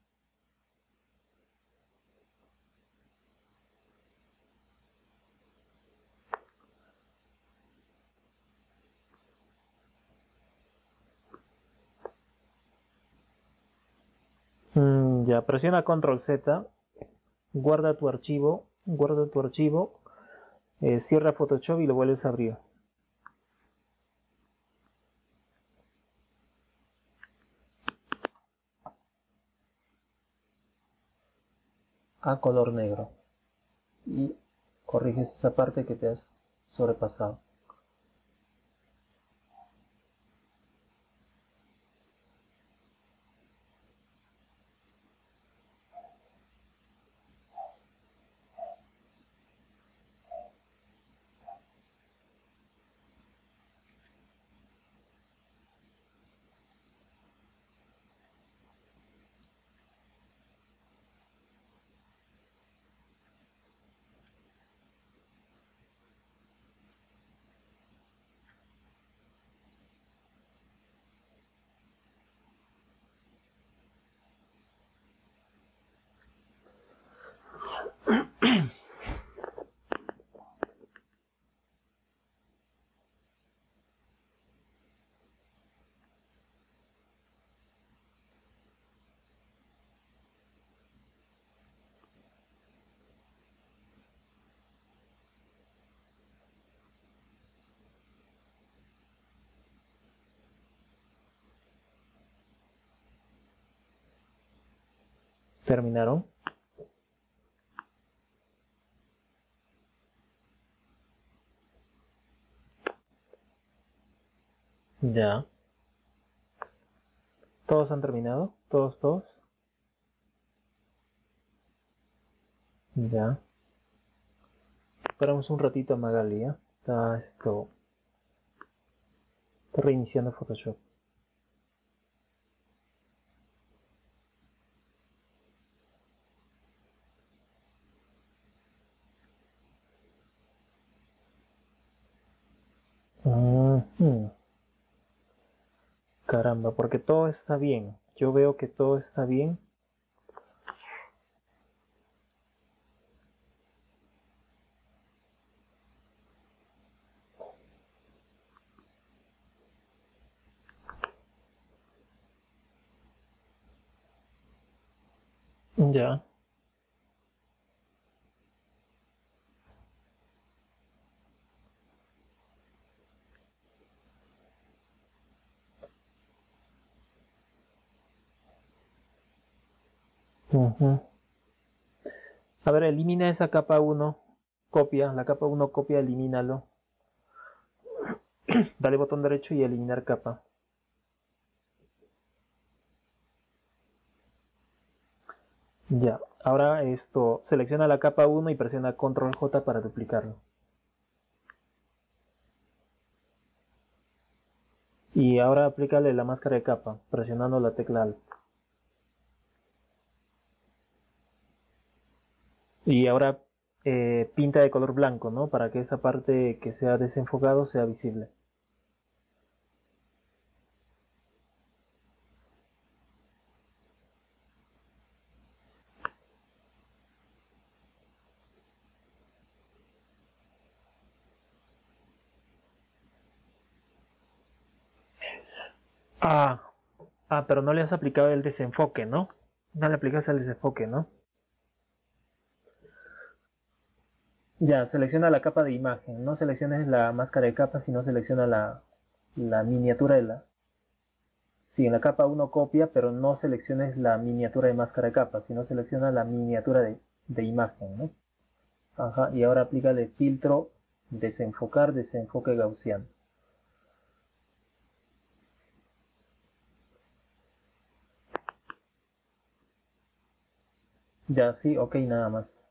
Mm, ya, presiona control Z. Guarda tu archivo. Guarda tu archivo. Eh, cierra Photoshop y lo vuelves a abrir. A color negro. Y corriges esa parte que te has sobrepasado. ¿Terminaron? Ya. ¿Todos han terminado? ¿Todos, todos? Ya. Esperamos un ratito a Magali, ¿eh? Está esto. Está reiniciando Photoshop. Uh-huh. Caramba, porque todo está bien. Yo veo que todo está bien. Ya. Ujú. A ver, elimina esa capa uno. Copia, la capa uno copia, elimínalo. Dale botón derecho y eliminar capa. Ya, ahora esto, selecciona la capa uno y presiona control J para duplicarlo. Y ahora aplícale la máscara de capa, presionando la tecla Alt. Y ahora eh, pinta de color blanco, ¿no? Para que esa parte que sea desenfocado sea visible. Ah, ah, pero no le has aplicado el desenfoque, ¿no? No le aplicas el desenfoque, ¿no? Ya, selecciona la capa de imagen. No selecciones la máscara de capa, sino selecciona la, la miniatura de la... Sí, en la capa uno copia, pero no selecciones la miniatura de máscara de capa, sino selecciona la miniatura de, de imagen, ¿no? Ajá, y ahora aplícale filtro, desenfocar, desenfoque gaussiano. Ya, sí, ok, nada más.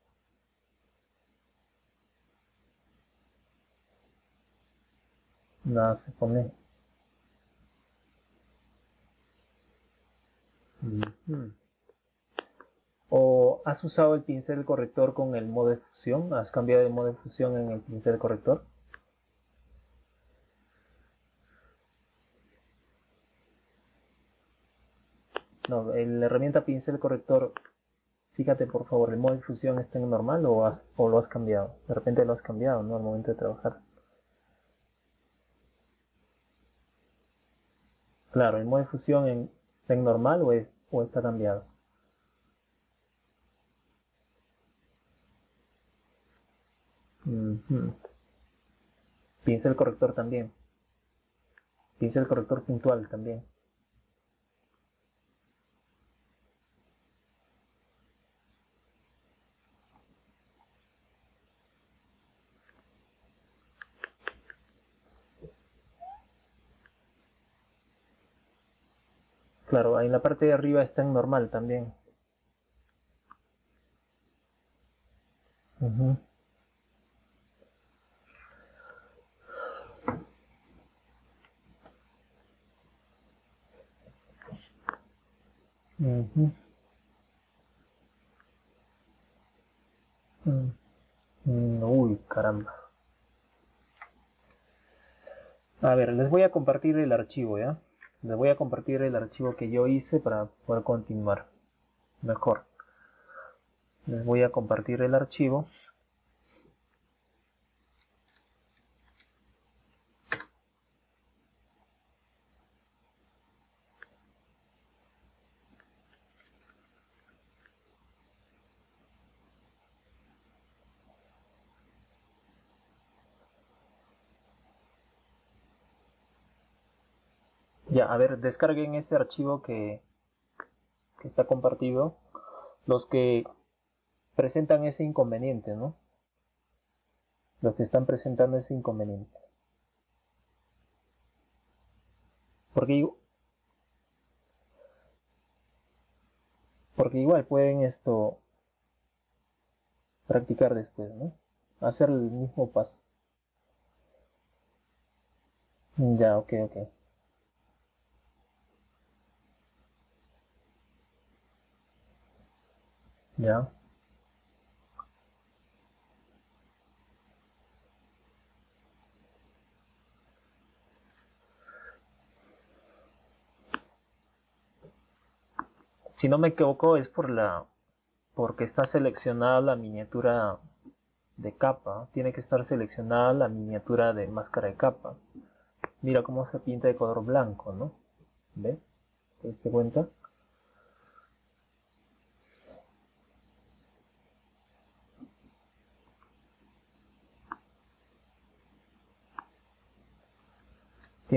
Nada se pone. Mm. ¿O has usado el pincel corrector con el modo de fusión? ¿Has cambiado de modo de fusión en el pincel corrector? No, la herramienta pincel corrector, fíjate por favor, ¿el modo de fusión está en normal o, has, o lo has cambiado? De repente lo has cambiado, ¿no? Al momento de trabajar. Claro, ¿el modo de fusión en, está en normal o, es, o está cambiado? Uh-huh. Pincel corrector también. Pincel corrector puntual también. Claro, ahí en la parte de arriba está en normal también. Uh-huh. Uh-huh. Uh-huh. Uy, caramba. A ver, les voy a compartir el archivo, ¿ya? Les voy a compartir el archivo que yo hice para poder continuar mejor. Les voy a compartir el archivo. Ya, a ver, descarguen ese archivo que, que está compartido. Los que presentan ese inconveniente, ¿no? Los que están presentando ese inconveniente. Porque, porque igual pueden esto practicar después, ¿no? Hacer el mismo paso. Ya, ok, ok. Ya. Si no me equivoco es por la porque está seleccionada la miniatura de capa. Tiene que estar seleccionada la miniatura de máscara de capa. Mira cómo se pinta de color blanco, ¿no? ¿Ve? ¿Te diste cuenta?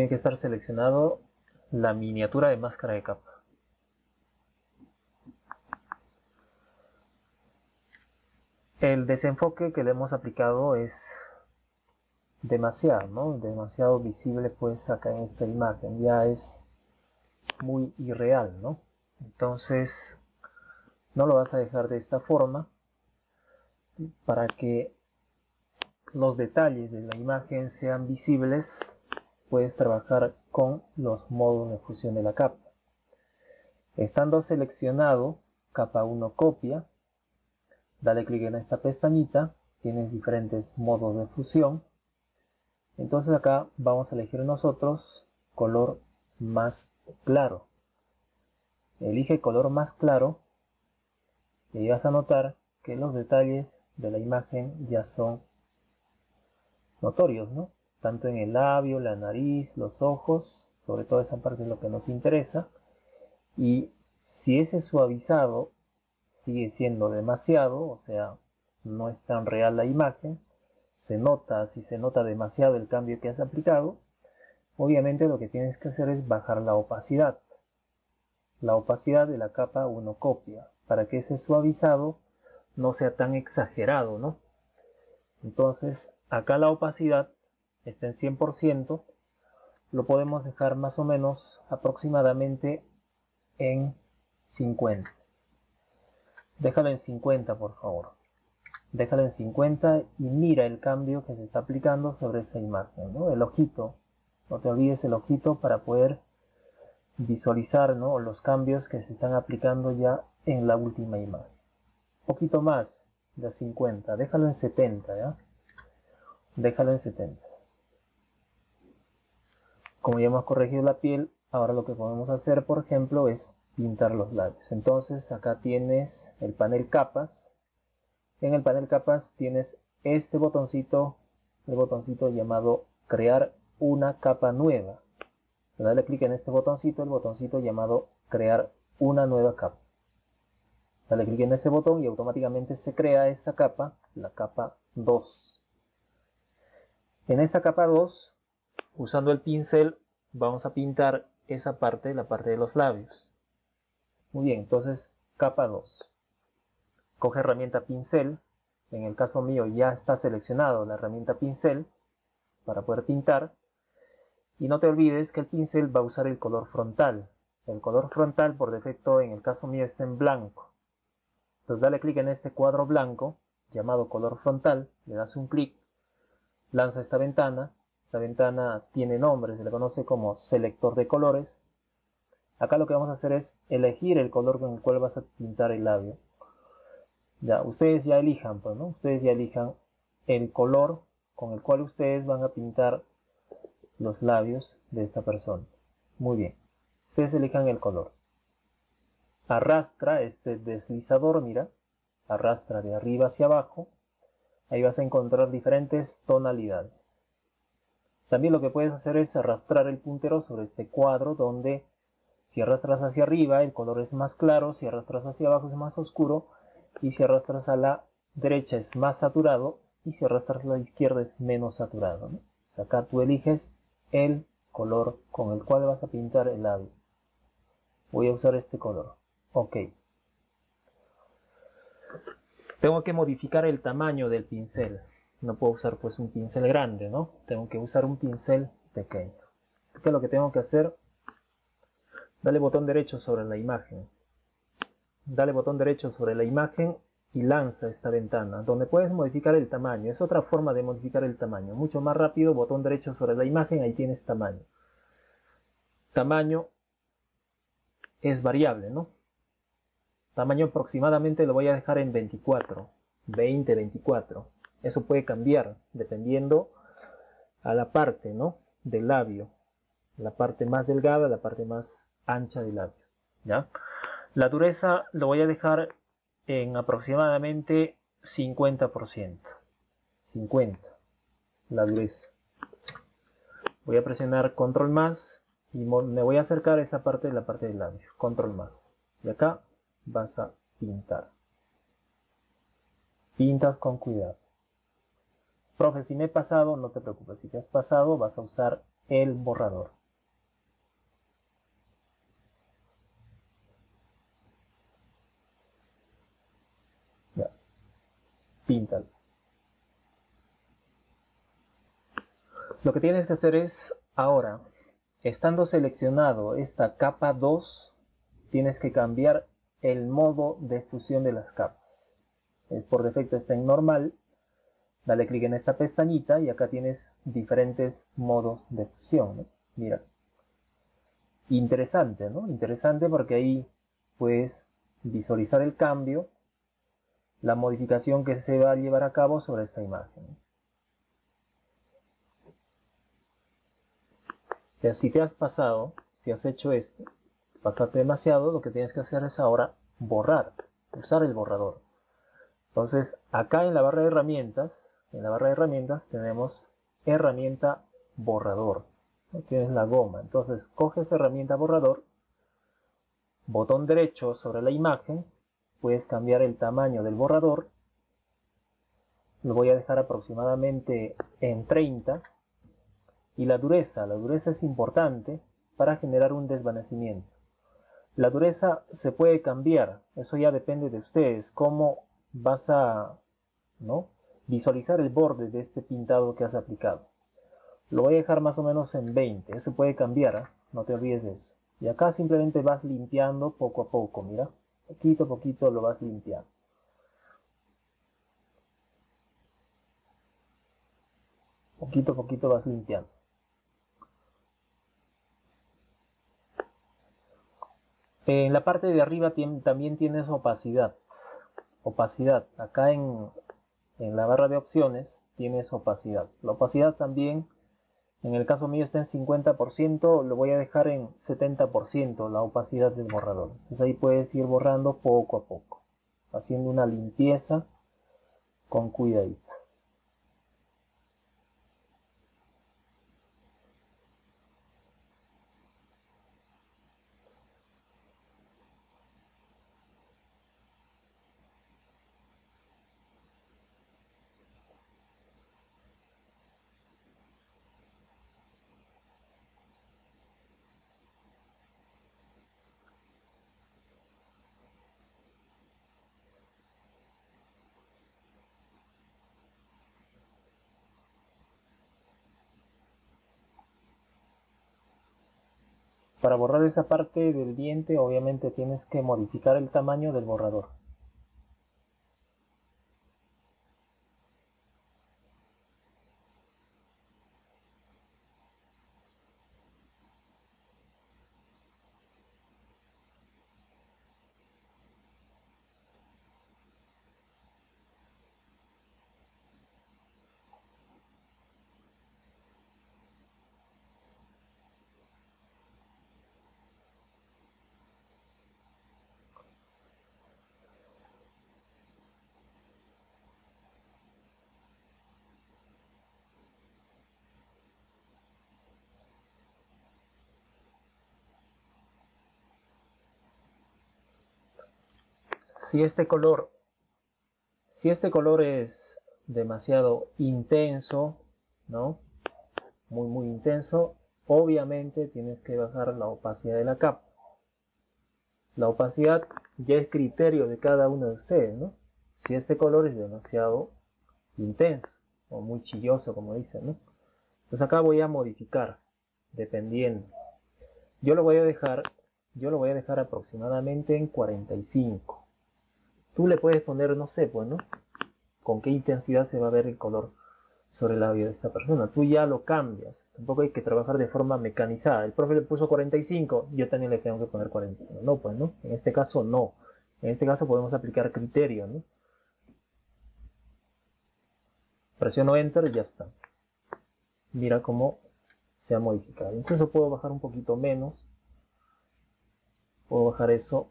tiene que estar seleccionado la miniatura de máscara de capa. El desenfoque que le hemos aplicado es demasiado, ¿no? Demasiado visible pues acá en esta imagen, ya es muy irreal, ¿no? Entonces no lo vas a dejar de esta forma para que los detalles de la imagen sean visibles. Puedes trabajar con los modos de fusión de la capa. Estando seleccionado capa uno copia, dale clic en esta pestañita, tienes diferentes modos de fusión. Entonces acá vamos a elegir nosotros color más claro. Elige color más claro y vas a notar que los detalles de la imagen ya son notorios, ¿no? Tanto en el labio, la nariz, los ojos, sobre todo esa parte es lo que nos interesa. Y si ese suavizado sigue siendo demasiado, o sea, no es tan real la imagen, se nota, si se nota demasiado el cambio que has aplicado, obviamente lo que tienes que hacer es bajar la opacidad. La opacidad de la capa uno copia, para que ese suavizado no sea tan exagerado, ¿no? Entonces, acá la opacidad está en cien por ciento, lo podemos dejar más o menos aproximadamente en cincuenta. Déjalo en cincuenta, por favor. Déjalo en cincuenta y mira el cambio que se está aplicando sobre esa imagen, ¿no? El ojito, no te olvides el ojito para poder visualizar, ¿no?, los cambios que se están aplicando ya en la última imagen. Un poquito más de cincuenta, déjalo en setenta, ¿ya? Déjalo en setenta. Como ya hemos corregido la piel, ahora lo que podemos hacer, por ejemplo, es pintar los labios. Entonces acá tienes el panel capas. En el panel capas tienes este botoncito, el botoncito llamado crear una capa nueva. Dale clic en este botoncito, el botoncito llamado crear una nueva capa. Dale clic en ese botón y automáticamente se crea esta capa, la capa dos. En esta capa dos, usando el pincel, vamos a pintar esa parte, la parte de los labios. Muy bien, entonces capa dos. Coge herramienta pincel. En el caso mío ya está seleccionado la herramienta pincel para poder pintar. Y no te olvides que el pincel va a usar el color frontal. El color frontal por defecto en el caso mío está en blanco. Entonces dale clic en este cuadro blanco llamado color frontal, le das un clic, lanza esta ventana. Esta ventana tiene nombre, se le conoce como selector de colores. Acá lo que vamos a hacer es elegir el color con el cual vas a pintar el labio. Ya, ustedes ya elijan, pues, ¿no? Ustedes ya elijan el color con el cual ustedes van a pintar los labios de esta persona. Muy bien. Ustedes elijan el color. Arrastra este deslizador, mira. Arrastra de arriba hacia abajo. Ahí vas a encontrar diferentes tonalidades. También lo que puedes hacer es arrastrar el puntero sobre este cuadro donde si arrastras hacia arriba el color es más claro, si arrastras hacia abajo es más oscuro, y si arrastras a la derecha es más saturado, y si arrastras a la izquierda es menos saturado, ¿no? O sea, acá tú eliges el color con el cual vas a pintar el labio. Voy a usar este color. Ok. Tengo que modificar el tamaño del pincel. No puedo usar pues un pincel grande, ¿no? Tengo que usar un pincel pequeño. ¿Qué es lo que tengo que hacer? Dale botón derecho sobre la imagen. Dale botón derecho sobre la imagen y lanza esta ventana, donde puedes modificar el tamaño. Es otra forma de modificar el tamaño. Mucho más rápido, botón derecho sobre la imagen, ahí tienes tamaño. Tamaño es variable, ¿no? Tamaño aproximadamente lo voy a dejar en veinticuatro, veinte, veinticuatro. Eso puede cambiar dependiendo a la parte, ¿no?, del labio. La parte más delgada, la parte más ancha del labio, ¿ya? La dureza lo voy a dejar en aproximadamente cincuenta por ciento. cincuenta, la dureza. Voy a presionar control más y me voy a acercar a esa parte de la parte del labio. Control más. Y acá vas a pintar. Pintas con cuidado. Profe, si me he pasado, no te preocupes. Si te has pasado, vas a usar el borrador. Ya, píntalo. Lo que tienes que hacer es, ahora, estando seleccionado esta capa dos, tienes que cambiar el modo de fusión de las capas. Por defecto está en normal. Dale clic en esta pestañita y acá tienes diferentes modos de fusión, ¿no? Mira. Interesante, ¿no? Interesante porque ahí puedes visualizar el cambio, la modificación que se va a llevar a cabo sobre esta imagen. Ya, si te has pasado, si has hecho esto, pasaste demasiado, lo que tienes que hacer es ahora borrar, usar el borrador. Entonces, acá en la barra de herramientas, en la barra de herramientas tenemos herramienta borrador. Aquí es la goma. Entonces, coges herramienta borrador, botón derecho sobre la imagen, puedes cambiar el tamaño del borrador. Lo voy a dejar aproximadamente en treinta. Y la dureza, la dureza es importante para generar un desvanecimiento. La dureza se puede cambiar, eso ya depende de ustedes, cómo vas a, ¿no?, visualizar el borde de este pintado que has aplicado. Lo voy a dejar más o menos en veinte, eso puede cambiar, ¿eh? No te olvides de eso. Y acá simplemente vas limpiando poco a poco, mira, poquito a poquito lo vas limpiando. Poquito a poquito vas limpiando. En la parte de arriba también tienes opacidad. Opacidad. Acá en, en la barra de opciones tienes opacidad. La opacidad también, en el caso mío está en cincuenta por ciento, lo voy a dejar en setenta por ciento la opacidad del borrador. Entonces ahí puedes ir borrando poco a poco, haciendo una limpieza con cuidadito. Para borrar esa parte del diente, obviamente tienes que modificar el tamaño del borrador. Si este color, si este color es demasiado intenso, ¿no?, muy muy intenso, obviamente tienes que bajar la opacidad de la capa. La opacidad ya es criterio de cada uno de ustedes, ¿no? Si este color es demasiado intenso o muy chilloso, como dicen, ¿no? Entonces acá voy a modificar, dependiendo. Yo lo voy a dejar, yo lo voy a dejar aproximadamente en cuarenta y cinco. Tú le puedes poner, no sé, pues, ¿no?, con qué intensidad se va a ver el color sobre el labio de esta persona. Tú ya lo cambias. Tampoco hay que trabajar de forma mecanizada. El profe le puso cuarenta y cinco, yo también le tengo que poner cuarenta y cinco. No, pues no. En este caso no. En este caso podemos aplicar criterio, ¿no? Presiono Enter y ya está. Mira cómo se ha modificado. Incluso puedo bajar un poquito menos. Puedo bajar eso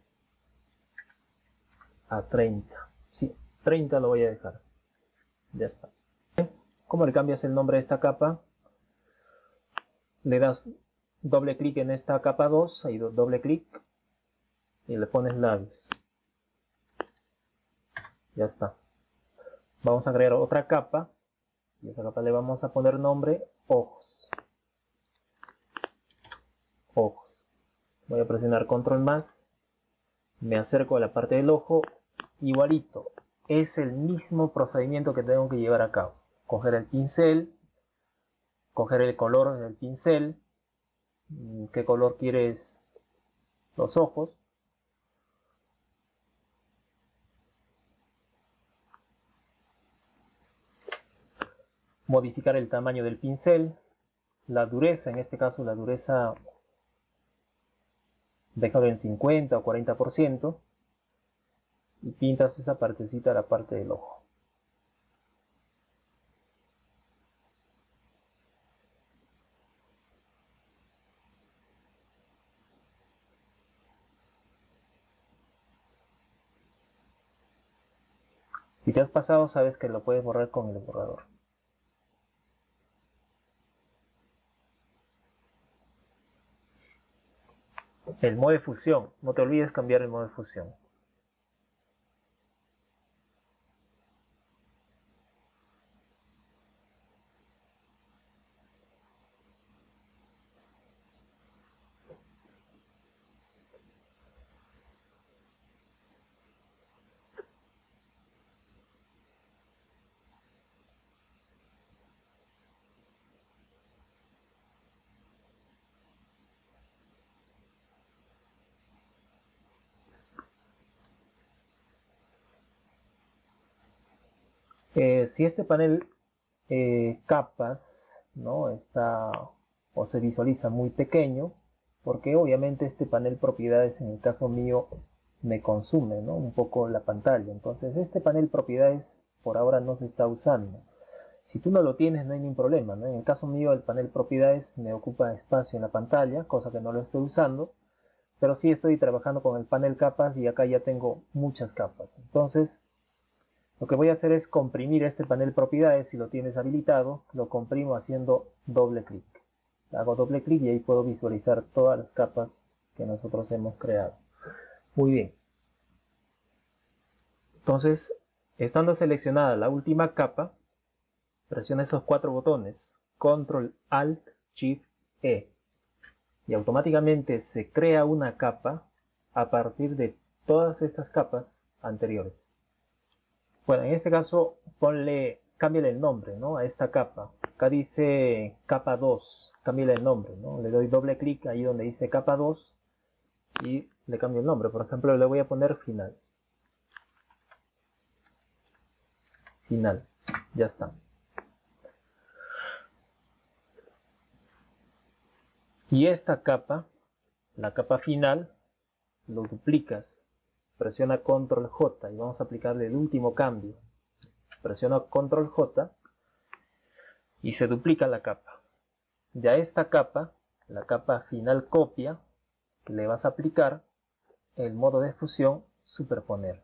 a treinta. Sí, treinta lo voy a dejar. Ya está. ¿Cómo le cambias el nombre a esta capa? Le das doble clic en esta capa dos, ahí doble clic, y le pones labios. Ya está. Vamos a agregar otra capa. Y a esa capa le vamos a poner nombre ojos. Ojos. Voy a presionar control más. Me acerco a la parte del ojo. Igualito. Es el mismo procedimiento que tengo que llevar a cabo. Coger el pincel. Coger el color del pincel. ¿Qué color quieres los ojos? Modificar el tamaño del pincel. La dureza, en este caso la dureza, déjalo en cincuenta o cuarenta por ciento. Y pintas esa partecita a la parte del ojo. Si te has pasado, sabes que lo puedes borrar con el borrador. El modo de fusión. No te olvides cambiar el modo de fusión. Eh, si este panel eh, capas, ¿no? Está o se visualiza muy pequeño, porque obviamente este panel propiedades en el caso mío me consume, ¿no? Un poco la pantalla. Entonces este panel propiedades por ahora no se está usando. Si tú no lo tienes no hay ningún problema, ¿no? En el caso mío el panel propiedades me ocupa espacio en la pantalla, cosa que no lo estoy usando, pero sí estoy trabajando con el panel capas y acá ya tengo muchas capas. Entonces lo que voy a hacer es comprimir este panel propiedades. Si lo tienes habilitado, lo comprimo haciendo doble clic. Hago doble clic y ahí puedo visualizar todas las capas que nosotros hemos creado. Muy bien. Entonces, estando seleccionada la última capa, presiona esos cuatro botones, control alt shift e, y automáticamente se crea una capa a partir de todas estas capas anteriores. Bueno, en este caso, ponle, cámbiale el nombre, ¿no? A esta capa. Acá dice capa dos, cámbiale el nombre, ¿no? Le doy doble clic ahí donde dice capa dos y le cambio el nombre. Por ejemplo, le voy a poner final. Final. Ya está. Y esta capa, la capa final, lo duplicas. Presiona control J y vamos a aplicarle el último cambio. Presiona control J y se duplica la capa. Ya esta capa, la capa final copia, le vas a aplicar el modo de fusión superponer.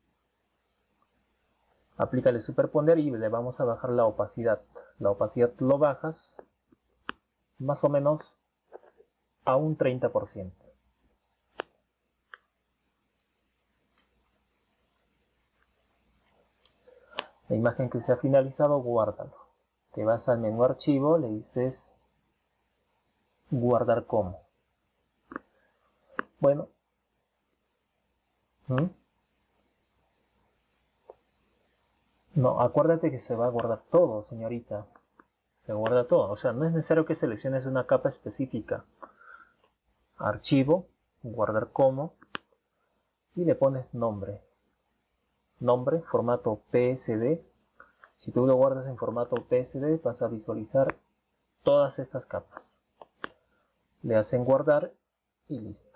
Aplícale superponer y le vamos a bajar la opacidad. La opacidad lo bajas más o menos a un treinta por ciento. La imagen que se ha finalizado, guárdalo. Te vas al menú archivo, le dices guardar como. Bueno. ¿Mm? No, acuérdate que se va a guardar todo, señorita. Se guarda todo. O sea, no es necesario que selecciones una capa específica. Archivo, guardar como. Y le pones nombre. Nombre, formato P S D. Si tú lo guardas en formato P S D, vas a visualizar todas estas capas. Le hacen guardar y listo.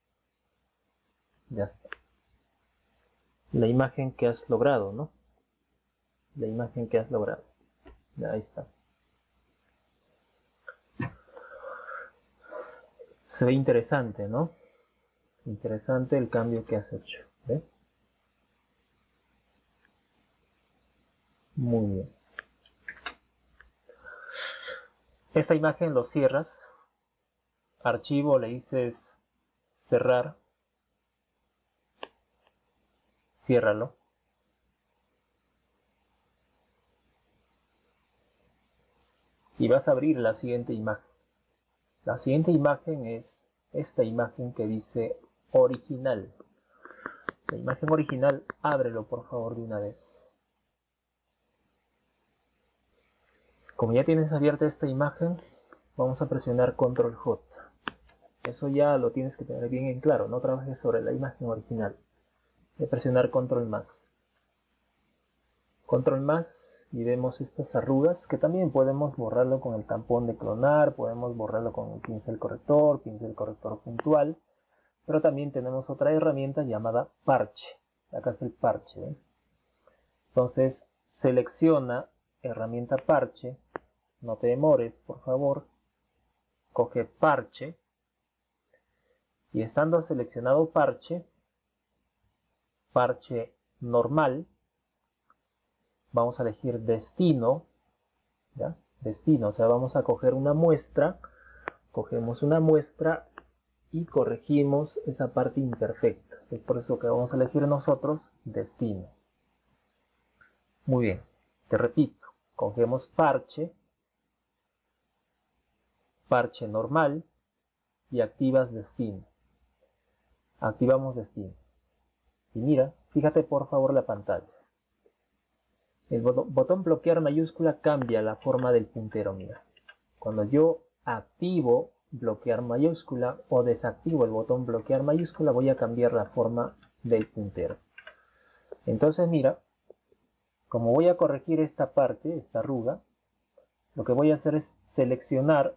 Ya está. La imagen que has logrado, ¿no? La imagen que has logrado. Ya, ahí está. Se ve interesante, ¿no? Interesante el cambio que has hecho. ¿Ve? Muy bien. Esta imagen lo cierras. Archivo, le dices cerrar. Ciérralo. y vas a abrir la siguiente imagen. La siguiente imagen es esta imagen que dice original. La imagen original, ábrelo por favor de una vez. Como ya tienes abierta esta imagen, vamos a presionar control J. Eso ya lo tienes que tener bien en claro, no trabajes sobre la imagen original. Voy a presionar control más. Control más y vemos estas arrugas que también podemos borrarlo con el tampón de clonar, podemos borrarlo con el pincel corrector, pincel corrector puntual, pero también tenemos otra herramienta llamada parche. Acá está el parche, ¿eh? Entonces selecciona herramienta parche, no te demores por favor, coge parche y estando seleccionado parche, parche normal, vamos a elegir destino, ¿ya? Destino, o sea, vamos a coger una muestra, cogemos una muestra y corregimos esa parte imperfecta. Es por eso que vamos a elegir nosotros destino. Muy bien, te repito, cogemos parche, parche normal y activas destino. Activamos destino. Y mira, fíjate por favor la pantalla. El botón bloquear mayúscula cambia la forma del puntero, mira. Cuando yo activo bloquear mayúscula o desactivo el botón bloquear mayúscula, voy a cambiar la forma del puntero. Entonces mira, como voy a corregir esta parte, esta arruga, lo que voy a hacer es seleccionar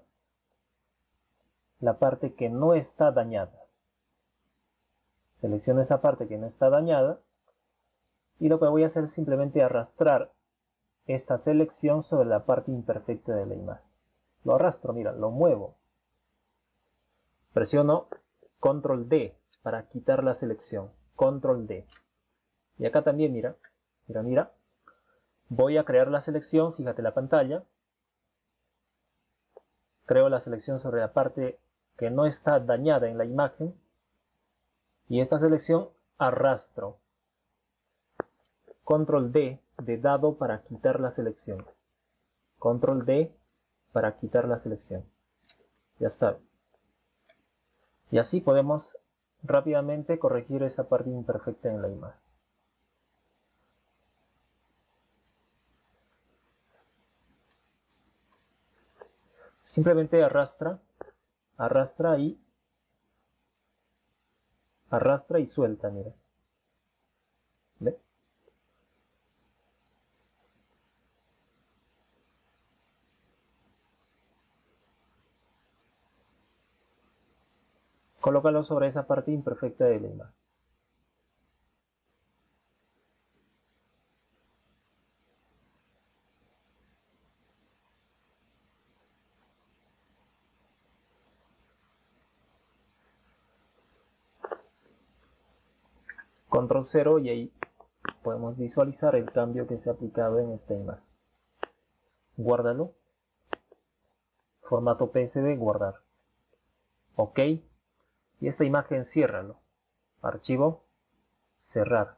la parte que no está dañada. Selecciono esa parte que no está dañada y lo que voy a hacer es simplemente arrastrar esta selección sobre la parte imperfecta de la imagen. Lo arrastro, mira, lo muevo. Presiono control D para quitar la selección. control D. Y acá también, mira, mira, mira. Voy a crear la selección, fíjate la pantalla. Creo la selección sobre la parte que no está dañada en la imagen. Y esta selección arrastro. control D de dado para quitar la selección. control D para quitar la selección. Ya está. Y así podemos rápidamente corregir esa parte imperfecta en la imagen. Simplemente arrastra, arrastra y arrastra y suelta, mira. ¿Ve? Colócalo sobre esa parte imperfecta de la imagen. control cero y ahí podemos visualizar el cambio que se ha aplicado en esta imagen. Guárdalo. Formato P S D, guardar. OK. Y esta imagen ciérralo. Archivo, cerrar.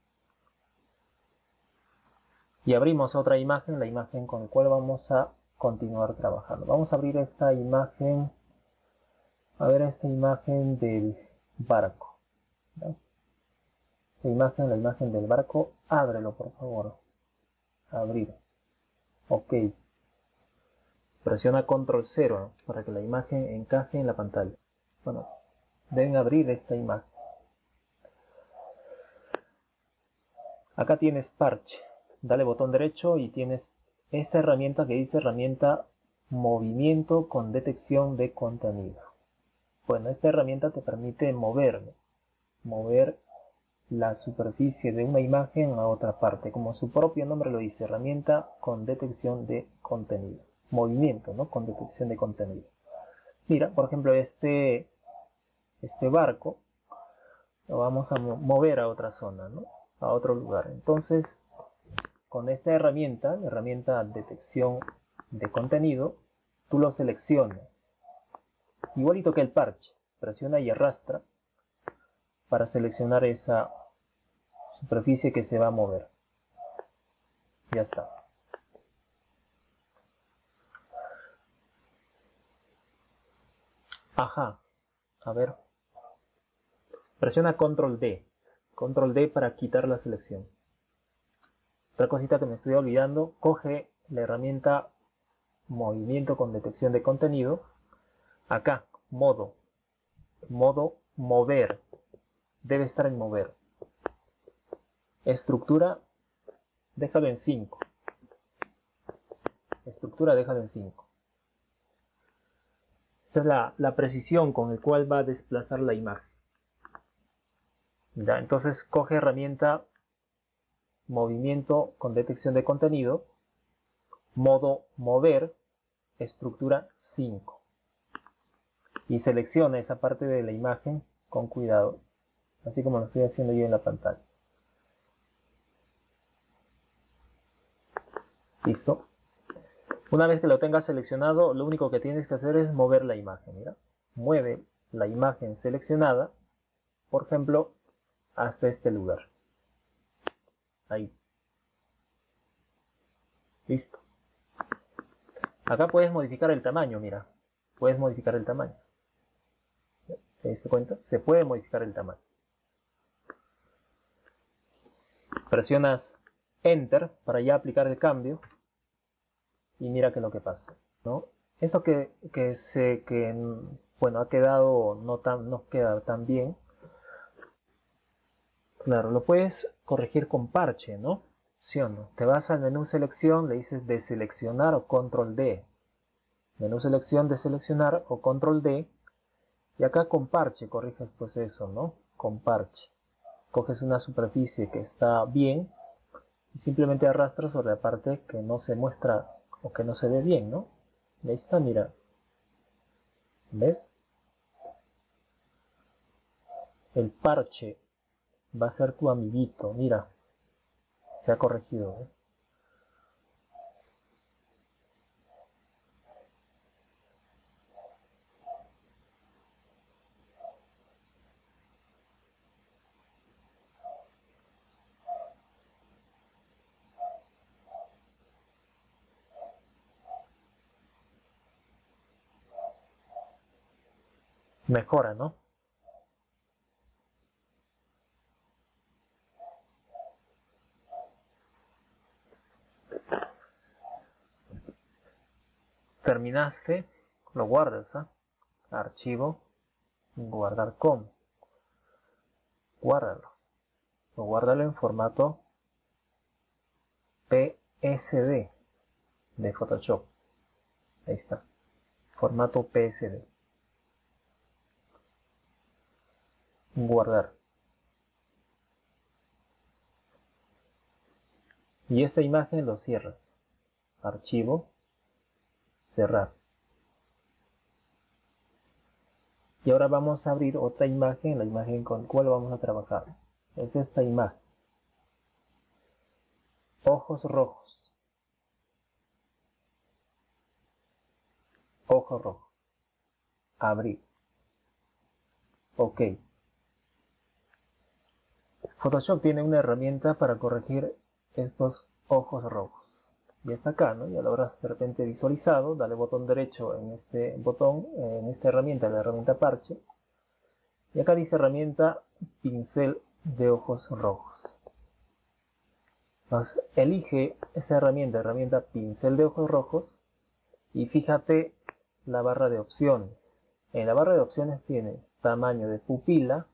Y abrimos otra imagen, la imagen con la cual vamos a continuar trabajando. Vamos a abrir esta imagen, a ver esta imagen del barco. ¿No? La imagen, la imagen del barco, ábrelo por favor. Abrir. OK. Presiona control cero para que la imagen encaje en la pantalla. Bueno, deben abrir esta imagen. Acá tienes parche. Dale botón derecho y tienes esta herramienta que dice herramienta movimiento con detección de contenido. Bueno, esta herramienta te permite mover, mover la superficie de una imagen a otra parte, como su propio nombre lo dice, herramienta con detección de contenido. Movimiento, ¿no? Con detección de contenido. Mira, por ejemplo, este, este barco lo vamos a mover a otra zona, ¿no? A otro lugar. Entonces, con esta herramienta, la herramienta detección de contenido, tú lo seleccionas. Igualito que el parche, presiona y arrastra para seleccionar esa superficie que se va a mover. Ya está. roja. A ver. Presiona control D. control D para quitar la selección. Otra cosita que me estoy olvidando. Coge la herramienta movimiento con detección de contenido. Acá, modo. Modo mover. Debe estar en mover. Estructura, déjalo en cinco. Estructura, déjalo en cinco. Esta es la, la precisión con la cual va a desplazar la imagen. Ya, entonces coge herramienta movimiento con detección de contenido, modo mover, estructura cinco. Y selecciona esa parte de la imagen con cuidado, así como lo estoy haciendo yo en la pantalla. Listo. Una vez que lo tengas seleccionado, lo único que tienes que hacer es mover la imagen. Mira, mueve la imagen seleccionada, por ejemplo, hasta este lugar. Ahí. Listo. Acá puedes modificar el tamaño, mira. Puedes modificar el tamaño. ¿Te diste cuenta? Se puede modificar el tamaño. Presionas Enter para ya aplicar el cambio. Y mira qué es lo que pasa, ¿no? Esto que, que, se, que bueno, ha quedado, no, tan, no queda tan bien. Claro, lo puedes corregir con parche, ¿no? ¿Sí o no? Te vas al menú selección, le dices deseleccionar o control D. Menú selección, deseleccionar o control D. Y acá con parche corriges pues eso, ¿no? Con parche. Coges una superficie que está bien y simplemente arrastras sobre la parte que no se muestra o que no se ve bien, ¿no? Ahí está, mira. ¿Ves? El parche va a ser tu amiguito, mira. Se ha corregido, ¿eh? Mejora, ¿no? Terminaste, lo guardas, ¿ah? ¿eh? Archivo, guardar como. Guárdalo. O guárdalo en formato P S D de Photoshop. Ahí está. Formato P S D. Guardar. Y esta imagen lo cierras. Archivo, cerrar. Y ahora vamos a abrir otra imagen, la imagen con la cual vamos a trabajar. Es esta imagen. Ojos rojos. Ojos rojos. Abrir. Ok. Photoshop tiene una herramienta para corregir estos ojos rojos. Ya está acá, ¿no? Ya lo habrás de repente visualizado. Dale botón derecho en este botón, en esta herramienta, la herramienta parche. Y acá dice herramienta pincel de ojos rojos. Entonces, elige esta herramienta, herramienta pincel de ojos rojos. Y fíjate la barra de opciones. En la barra de opciones tienes tamaño de pupila.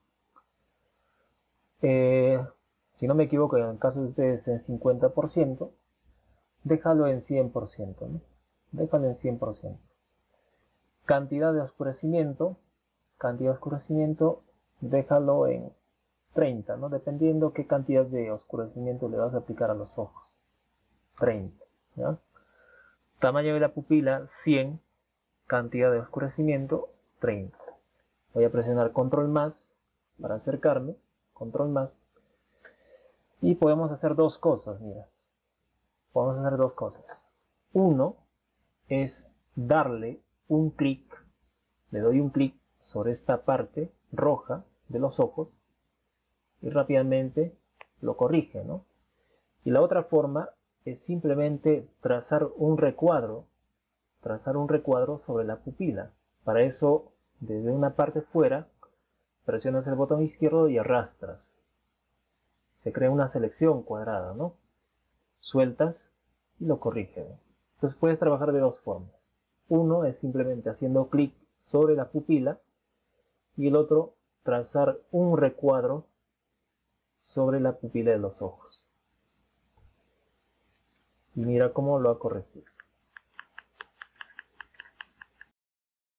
Eh, si no me equivoco, en el caso de ustedes esté en cincuenta por ciento. Déjalo en cien por ciento, ¿no? Déjalo en cien por ciento. Cantidad de oscurecimiento. Cantidad de oscurecimiento, déjalo en treinta, ¿no? Dependiendo qué cantidad de oscurecimiento le vas a aplicar a los ojos. treinta, ¿ya? Tamaño de la pupila, cien. Cantidad de oscurecimiento, treinta. Voy a presionar control más para acercarme. Control más. Y podemos hacer dos cosas, mira. Podemos hacer dos cosas. Uno es darle un clic. Le doy un clic sobre esta parte roja de los ojos y rápidamente lo corrige, ¿no? Y la otra forma es simplemente trazar un recuadro, trazar un recuadro sobre la pupila. Para eso Desde una parte fuera, presionas el botón izquierdo y arrastras. Se crea una selección cuadrada, ¿no? Sueltas y lo corrige, ¿no? Entonces puedes trabajar de dos formas. Uno es simplemente haciendo clic sobre la pupila y el otro trazar un recuadro sobre la pupila de los ojos. Y mira cómo lo ha corregido.